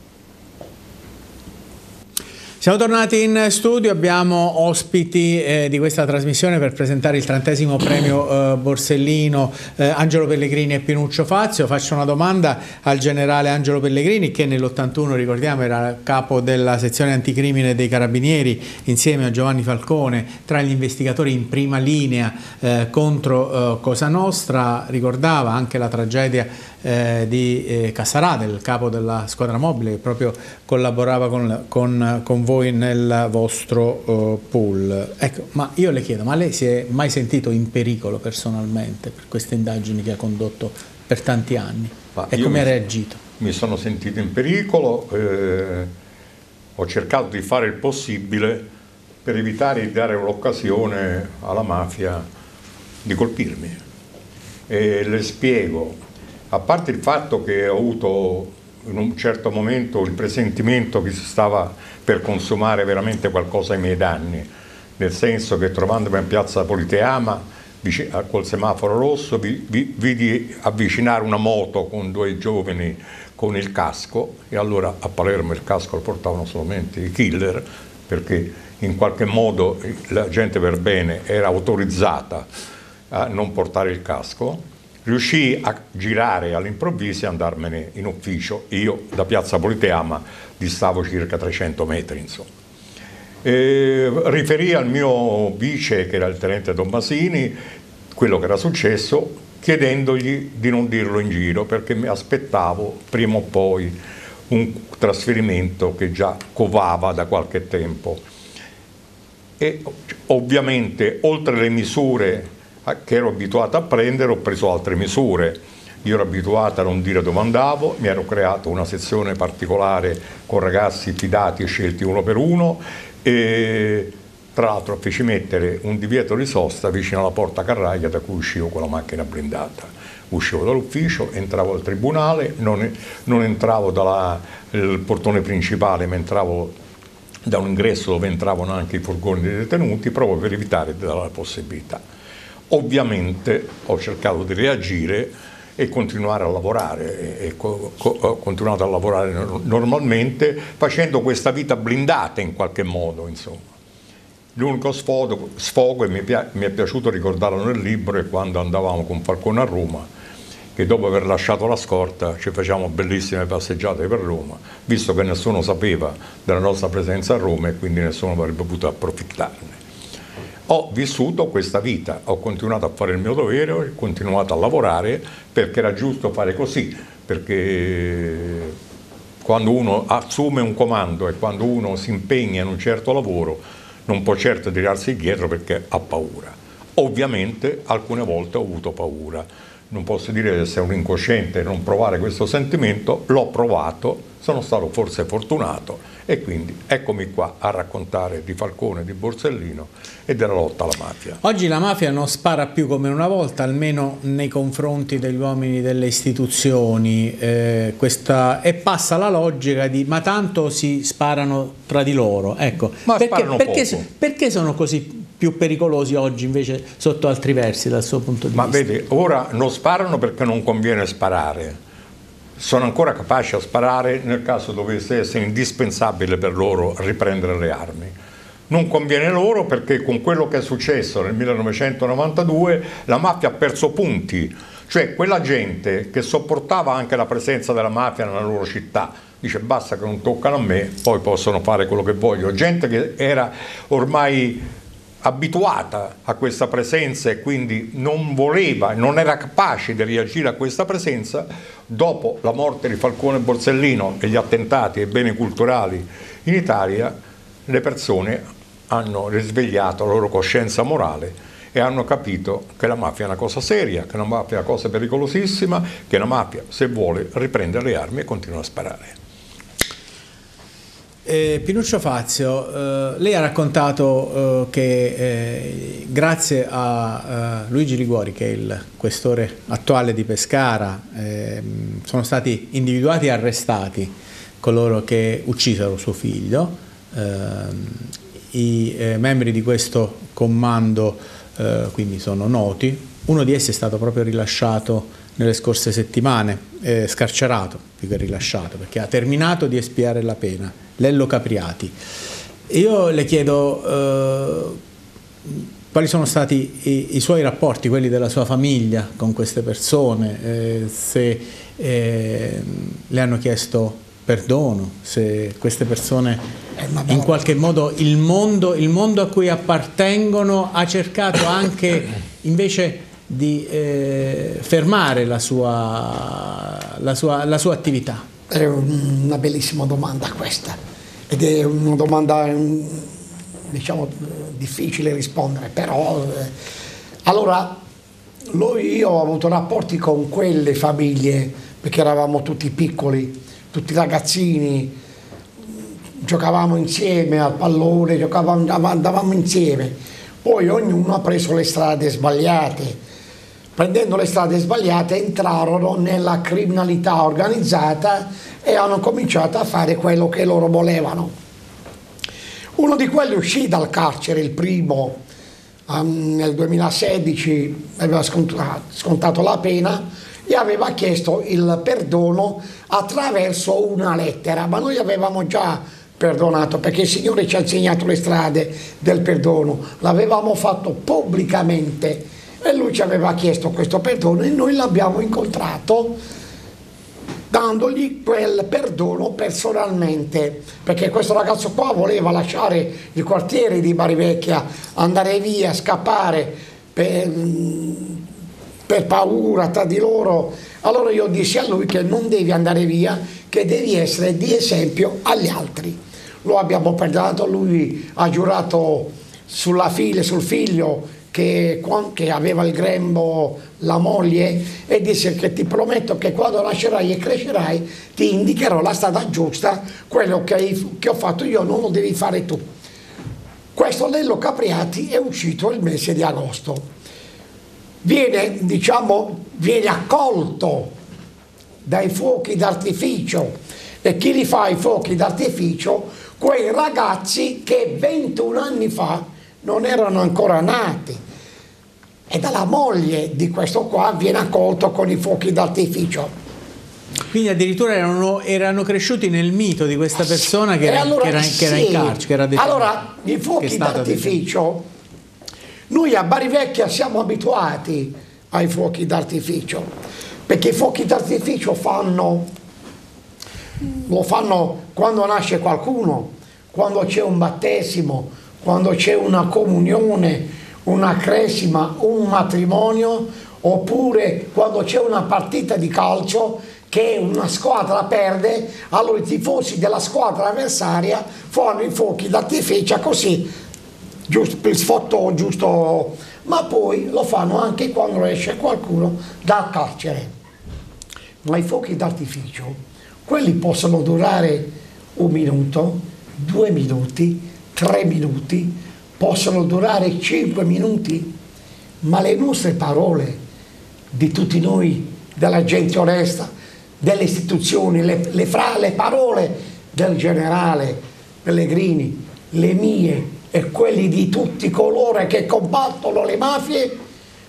Siamo tornati in studio, abbiamo ospiti eh, di questa trasmissione per presentare il trentesimo premio eh, Borsellino, eh, Angelo Pellegrini e Pinuccio Fazio. Faccio una domanda al generale Angelo Pellegrini, che nell'ottantuno, ricordiamo, era capo della sezione anticrimine dei Carabinieri insieme a Giovanni Falcone, tra gli investigatori in prima linea eh, contro eh, Cosa Nostra. Ricordava anche la tragedia Eh, di eh, Cassarà, del capo della squadra mobile, che proprio collaborava con, con, con voi nel vostro uh, pool. Ecco, ma io le chiedo, ma lei si è mai sentito in pericolo personalmente per queste indagini che ha condotto per tanti anni? Ma e come ha reagito? Mi sono sentito in pericolo, eh, ho cercato di fare il possibile per evitare di dare l'occasione alla mafia di colpirmi. E le spiego. A parte il fatto che ho avuto in un certo momento il presentimento che si stava per consumare veramente qualcosa ai miei danni, nel senso che trovandomi in piazza Politeama col semaforo rosso vi, vi, vidi avvicinare una moto con due giovani con il casco, e allora a Palermo il casco lo portavano solamente i killer, perché in qualche modo la gente per bene era autorizzata a non portare il casco. Riuscii a girare all'improvviso e andarmene in ufficio. Io da piazza Politeama distavo circa trecento metri, insomma. E riferì al mio vice, che era il tenente Tommasini, quello che era successo, chiedendogli di non dirlo in giro, perché mi aspettavo prima o poi un trasferimento che già covava da qualche tempo. E ovviamente, oltre le misure che ero abituato a prendere, ho preso altre misure. Io ero abituato a non dire dove andavo, mi ero creato una sezione particolare con ragazzi fidati e scelti uno per uno, e tra l'altro feci mettere un divieto di sosta vicino alla porta carraia da cui uscivo con la macchina blindata. Uscivo dall'ufficio, entravo al tribunale, non, non entravo dal portone principale, ma entravo da un ingresso dove entravano anche i furgoni dei detenuti, proprio per evitare di dare la possibilità. Ovviamente ho cercato di reagire e continuare a lavorare, e co ho continuato a lavorare normalmente, facendo questa vita blindata in qualche modo, insomma. L'unico sfogo, sfogo, e mi, mi è piaciuto ricordarlo nel libro, è quando andavamo con Falcone a Roma che dopo aver lasciato la scorta ci facciamo bellissime passeggiate per Roma, visto che nessuno sapeva della nostra presenza a Roma e quindi nessuno avrebbe potuto approfittarne. Ho vissuto questa vita, ho continuato a fare il mio dovere, ho continuato a lavorare perché era giusto fare così, perché quando uno assume un comando e quando uno si impegna in un certo lavoro non può certo tirarsi indietro perché ha paura. Ovviamente alcune volte ho avuto paura, non posso dire di essere un incosciente e non provare questo sentimento, l'ho provato, sono stato forse fortunato e quindi eccomi qua a raccontare di Falcone, di Borsellino e della lotta alla mafia. Oggi la mafia non spara più come una volta, almeno nei confronti degli uomini delle istituzioni, eh, questa, e passa la logica di ma tanto si sparano tra di loro. Ecco, ma perché, perché, poco. perché sono così più pericolosi oggi invece sotto altri versi dal suo punto di ma vista? Ma vedi, ora non sparano perché non conviene sparare. Sono ancora capaci a sparare nel caso dovesse essere indispensabile per loro riprendere le armi. Non conviene loro perché con quello che è successo nel millenovecentonovantadue la mafia ha perso punti, cioè quella gente che sopportava anche la presenza della mafia nella loro città dice basta che non toccano a me, poi possono fare quello che voglio. Gente che era ormai abituata a questa presenza e quindi non voleva, non era capace di reagire a questa presenza, dopo la morte di Falcone e Borsellino e gli attentati ai beni culturali in Italia, le persone hanno risvegliato la loro coscienza morale e hanno capito che la mafia è una cosa seria, che la mafia è una cosa pericolosissima, che la mafia, se vuole, riprende le armi e continua a sparare. Eh, Pinuccio Fazio, eh, lei ha raccontato eh, che eh, grazie a eh, Luigi Liguori, che è il questore attuale di Pescara, eh, sono stati individuati e arrestati coloro che uccisero suo figlio. Eh, I eh, membri di questo comando eh, quindi sono noti, uno di essi è stato proprio rilasciato nelle scorse settimane, eh, scarcerato più che rilasciato perché ha terminato di espiare la pena, Lello Capriati. Io le chiedo eh, quali sono stati i, i suoi rapporti, quelli della sua famiglia con queste persone, eh, se eh, le hanno chiesto perdono, se queste persone in qualche modo il mondo, il mondo a cui appartengono ha cercato anche invece di eh, fermare la sua, la, sua, la sua attività. È una bellissima domanda questa ed è una domanda diciamo difficile rispondere, però eh, allora lui, io ho avuto rapporti con quelle famiglie perché eravamo tutti piccoli, tutti ragazzini, giocavamo insieme al pallone, giocavamo, andavamo insieme, poi ognuno ha preso le strade sbagliate. Prendendo le strade sbagliate entrarono nella criminalità organizzata e hanno cominciato a fare quello che loro volevano. Uno di quelli uscì dal carcere, il primo, um, nel duemilasedici aveva scontato, scontato la pena e aveva chiesto il perdono attraverso una lettera, ma noi avevamo già perdonato perché il Signore ci ha insegnato le strade del perdono, l'avevamo fatto pubblicamente. E lui ci aveva chiesto questo perdono e noi l'abbiamo incontrato dandogli quel perdono personalmente, perché questo ragazzo qua voleva lasciare il quartiere di Bari Vecchia, andare via, scappare per, per paura tra di loro. Allora io dissi a lui che non devi andare via, che devi essere di esempio agli altri. Lo abbiamo perdonato, lui ha giurato sulla figlia, sul figlio Che, che aveva il grembo la moglie e disse che ti prometto che quando lascerai e crescerai ti indicherò la strada giusta, quello che, hai, che ho fatto io non lo devi fare tu. Questo Lello Capriati è uscito il mese di agosto, viene, diciamo, viene accolto dai fuochi d'artificio e chi li fa i fuochi d'artificio? Quei ragazzi che ventuno anni fa non erano ancora nati. E dalla moglie di questo qua viene accolto con i fuochi d'artificio. Quindi addirittura erano, erano cresciuti nel mito di questa persona che era, allora, che era, sì. che era in carcere. Che era detto, allora, i fuochi d'artificio, noi a Bari Vecchia siamo abituati ai fuochi d'artificio. perché i fuochi d'artificio fanno, lo fanno quando nasce qualcuno, quando c'è un battesimo, quando c'è una comunione, una cresima, un matrimonio, oppure quando c'è una partita di calcio che una squadra perde, allora i tifosi della squadra avversaria fanno i fuochi d'artificio così, giusto per sfotto giusto, ma poi lo fanno anche quando esce qualcuno dal carcere. Ma i fuochi d'artificio, quelli possono durare un minuto, due minuti, tre minuti, possono durare cinque minuti, ma le nostre parole di tutti noi, della gente onesta, delle istituzioni, le, le, fra, le parole del generale Pellegrini, le mie e quelli di tutti coloro che combattono le mafie,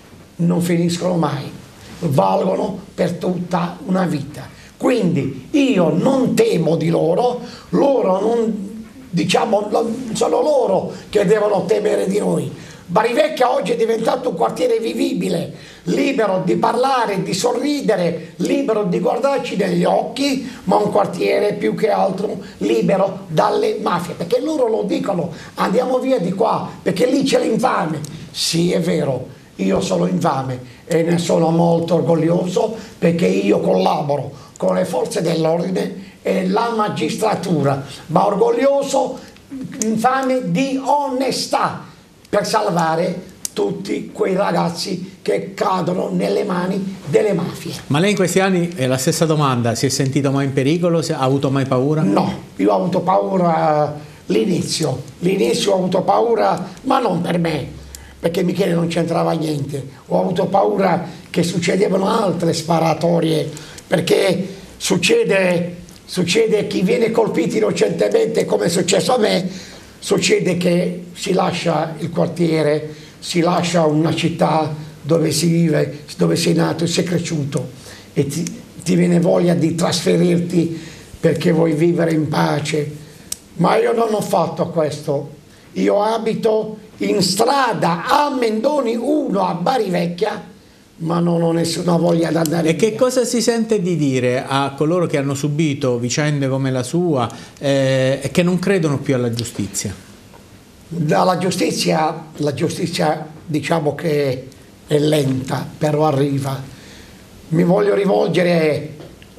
non finiscono mai, valgono per tutta una vita. Quindi io non temo di loro, loro non, diciamo, sono loro che devono temere di noi. Bari Vecchia oggi è diventato un quartiere vivibile, libero di parlare, di sorridere, libero di guardarci negli occhi, ma un quartiere più che altro libero dalle mafie, perché loro lo dicono, andiamo via di qua, perché lì c'è l'infame. Sì, è vero, io sono infame e ne sono molto orgoglioso, perché io collaboro con le forze dell'ordine e la magistratura, ma orgoglioso, infame di onestà, per salvare tutti quei ragazzi che cadono nelle mani delle mafie. Ma lei in questi anni, è la stessa domanda, si è sentito mai in pericolo? Ha avuto mai paura? No, io ho avuto paura l'inizio, l'inizio ho avuto paura, ma non per me, perché Michele non c'entrava niente, ho avuto paura che succedevano altre sparatorie, perché succede, succede chi viene colpito innocentemente, come è successo a me, succede che si lascia il quartiere, si lascia una città dove si vive, dove sei nato e sei cresciuto, e ti, ti viene voglia di trasferirti perché vuoi vivere in pace. Ma io non ho fatto questo, io abito in strada a Mendoni uno a Bari Vecchia, ma non ho nessuna voglia di andare E via. che cosa si sente di dire a coloro che hanno subito vicende come la sua eh, e che non credono più alla giustizia? Dalla giustizia, la giustizia diciamo che è lenta, però arriva. Mi voglio rivolgere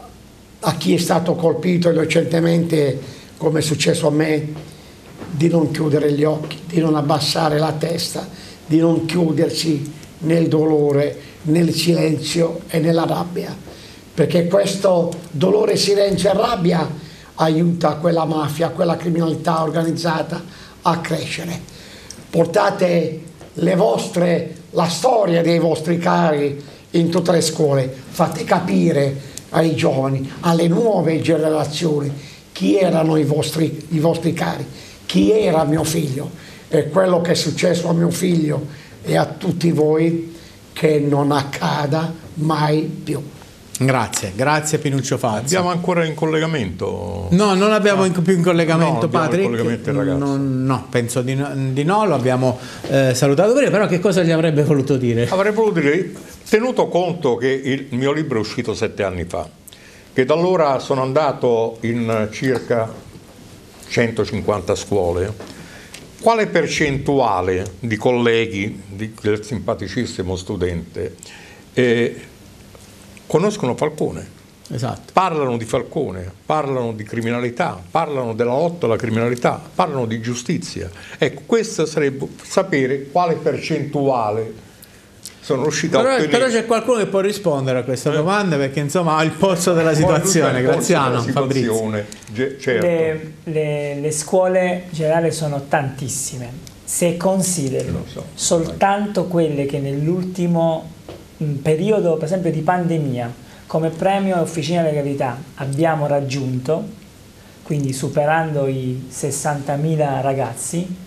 a chi è stato colpito innocentemente, come è successo a me, di non chiudere gli occhi, di non abbassare la testa, di non chiudersi nel dolore, nel silenzio e nella rabbia, perché questo dolore, silenzio e rabbia aiuta quella mafia, quella criminalità organizzata a crescere. Portate le vostre, la storia dei vostri cari in tutte le scuole, fate capire ai giovani, alle nuove generazioni chi erano i vostri, i vostri cari, chi era mio figlio, e quello che è successo a mio figlio e a tutti voi che non accada mai più. Grazie, grazie Pinuccio Fazio. Abbiamo ancora in collegamento? No, non abbiamo in, più in collegamento, no, Patrick. In collegamento il ragazzo. Non, no, penso di no, di no, lo abbiamo eh, salutato prima, però che cosa gli avrebbe voluto dire? Avrei voluto dire, tenuto conto che il mio libro è uscito sette anni fa, che da allora sono andato in circa centocinquanta scuole, quale percentuale di colleghi di, del simpaticissimo studente eh, conoscono Falcone? Esatto. Parlano di Falcone, parlano di criminalità, parlano della lotta alla criminalità, parlano di giustizia. Ecco, questo sarebbe sapere quale percentuale sono riuscito a Però, ottenere. però c'è qualcuno che può rispondere a questa Eh. domanda, perché insomma ha il polso della situazione. Graziano, Fabrizio. Certo. Le, le, le scuole generali sono tantissime. Se consideri Lo so. soltanto quelle che nell'ultimo periodo, per esempio di pandemia, come premio e officina legalità abbiamo raggiunto, quindi superando i sessantamila ragazzi,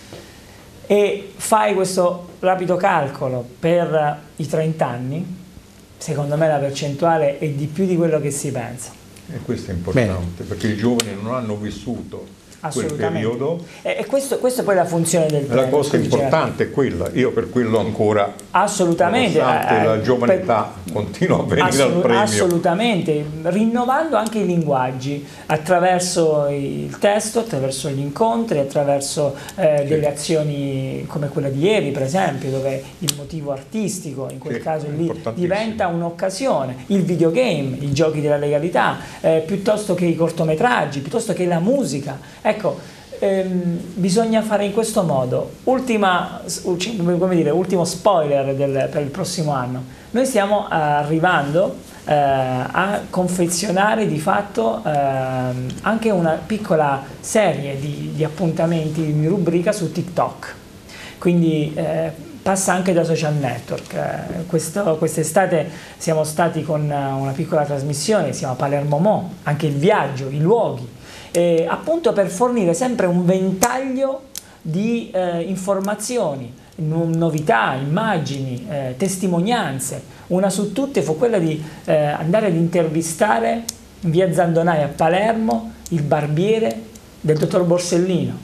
e fai questo rapido calcolo per i trenta anni, secondo me la percentuale è di più di quello che si pensa. E questo è importante, Bene. perché i giovani non hanno vissuto quel periodo. E, e questo, questo è poi la funzione del premio. La cosa importante è quella, io per quello ancora, assolutamente, nonostante eh, la giovane età, per, continuo a venire assolu- al premio. Assolutamente, rinnovando anche i linguaggi attraverso il testo, attraverso gli incontri, attraverso eh, sì. delle azioni come quella di ieri, per esempio, dove il motivo artistico, in quel sì, caso lì, diventa un'occasione, il videogame, i giochi della legalità, eh, piuttosto che i cortometraggi, piuttosto che la musica. Ecco, ehm, bisogna fare in questo modo. Ultima, come dire, ultimo spoiler del, per il prossimo anno. Noi stiamo arrivando eh, a confezionare di fatto eh, anche una piccola serie di, di appuntamenti in rubrica su TikTok. Quindi eh, passa anche da social network. Eh, questo, quest'estate siamo stati con una piccola trasmissione, siamo a Palermo Mo, anche il viaggio, i luoghi, eh, appunto per fornire sempre un ventaglio di eh, informazioni, novità, immagini, eh, testimonianze. Una su tutte fu quella di eh, andare ad intervistare in via Zandonai a Palermo il barbiere del dottor Borsellino,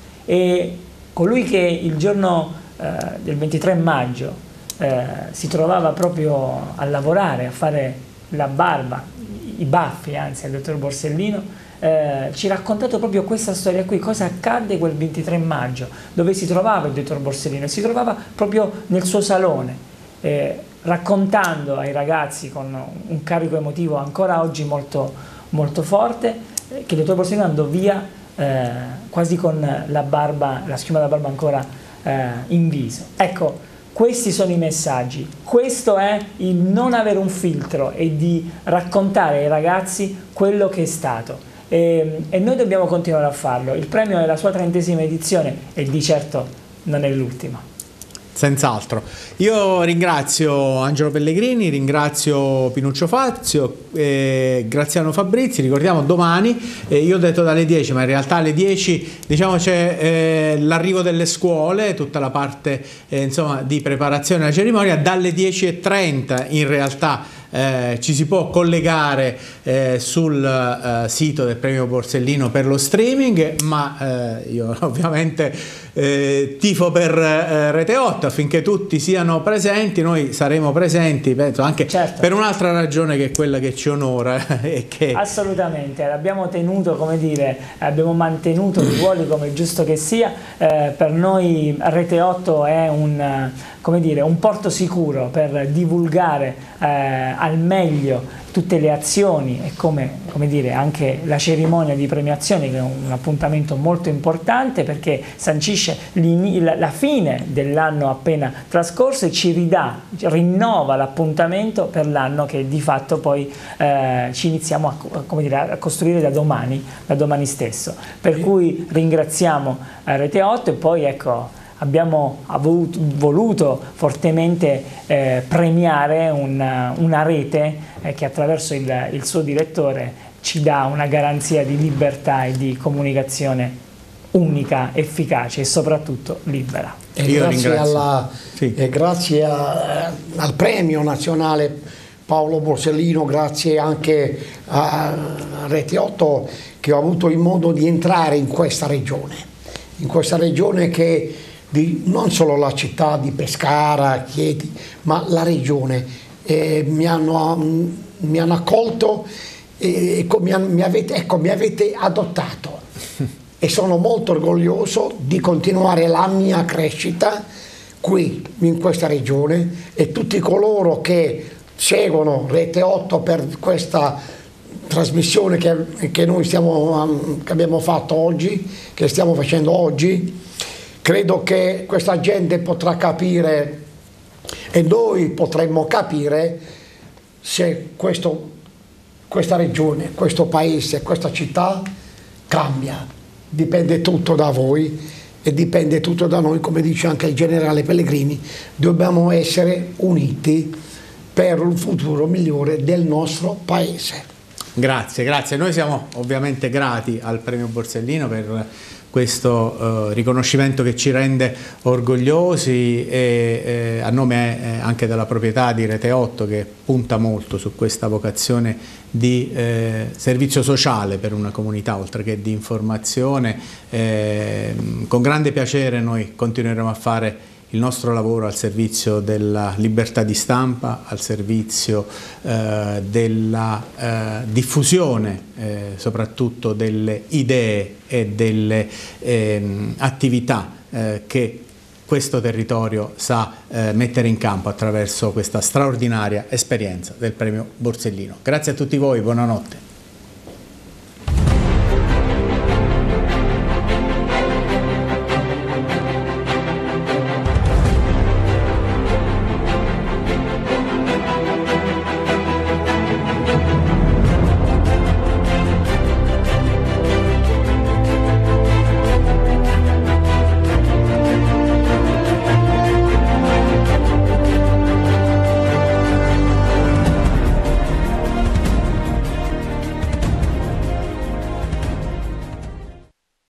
e colui che il giorno eh, del ventitré maggio eh, si trovava proprio a lavorare, a fare la barba, i baffi anzi al dottor Borsellino, eh, ci ha raccontato proprio questa storia qui, cosa accadde quel ventitré maggio, dove si trovava il dottor Borsellino. Si trovava proprio nel suo salone, eh, raccontando ai ragazzi con un carico emotivo ancora oggi molto, molto forte, eh, che il dottor Borsellino andò via eh, quasi con la barba, la schiuma della barba ancora eh, in viso. Ecco, questi sono i messaggi, questo è il non avere un filtro e di raccontare ai ragazzi quello che è stato. E, e noi dobbiamo continuare a farlo. Il premio è la sua trentesima edizione e di certo non è l'ultima. Senz'altro. Io ringrazio Angelo Pellegrini, ringrazio Pinuccio Fazio, eh, Graziano Fabrizi. Ricordiamo domani, eh, io ho detto dalle dieci, ma in realtà alle dieci diciamo c'è eh, l'arrivo delle scuole, tutta la parte eh, insomma, di preparazione alla cerimonia. Dalle dieci e trenta in realtà Eh, ci si può collegare eh, sul eh, sito del Premio Borsellino per lo streaming, ma eh, io ovviamente eh, tifo per eh, Rete otto affinché tutti siano presenti. Noi saremo presenti, penso, anche certo, per un'altra ragione che è quella che ci onora e che... Assolutamente, abbiamo tenuto, come dire, abbiamo mantenuto i ruoli come è giusto che sia. Eh, per noi Rete otto è un, come dire, un porto sicuro per divulgare eh, al meglio tutte le azioni e come, come dire, anche la cerimonia di premiazione, che è un appuntamento molto importante perché sancisce la fine dell'anno appena trascorso e ci ridà, rinnova l'appuntamento per l'anno che di fatto poi eh, ci iniziamo a, come dire, a costruire da domani, da domani stesso. Per cui ringraziamo Rete otto e poi ecco, abbiamo avuto, voluto fortemente eh, premiare una, una rete eh, che attraverso il, il suo direttore ci dà una garanzia di libertà e di comunicazione unica, efficace e soprattutto libera. E Io grazie, alla, sì. e grazie a, al premio nazionale Paolo Borsellino, grazie anche a Rete otto che ho avuto il modo di entrare in questa regione, in questa regione che Di, non solo la città di Pescara, Chieti, ma la regione. Eh, mi, hanno, mi hanno accolto e ecco, mi, mi, avete, ecco, mi avete adottato e sono molto orgoglioso di continuare la mia crescita qui in questa regione, e tutti coloro che seguono Rete otto per questa trasmissione che, che noi stiamo, che abbiamo fatto oggi, che stiamo facendo oggi. Credo che questa gente potrà capire e noi potremmo capire se questo, questa regione, questo paese, questa città cambia. Dipende tutto da voi e dipende tutto da noi, come dice anche il generale Pellegrini. Dobbiamo essere uniti per un futuro migliore del nostro paese. Grazie, grazie. Noi siamo ovviamente grati al Premio Borsellino per questo eh, riconoscimento che ci rende orgogliosi e eh, a nome eh, anche della proprietà di Rete otto, che punta molto su questa vocazione di eh, servizio sociale per una comunità oltre che di informazione, eh, con grande piacere noi continueremo a fare il nostro lavoro al servizio della libertà di stampa, al servizio eh, della eh, diffusione eh, soprattutto delle idee e delle eh, attività eh, che questo territorio sa eh, mettere in campo attraverso questa straordinaria esperienza del premio Borsellino. Grazie a tutti voi, buonanotte.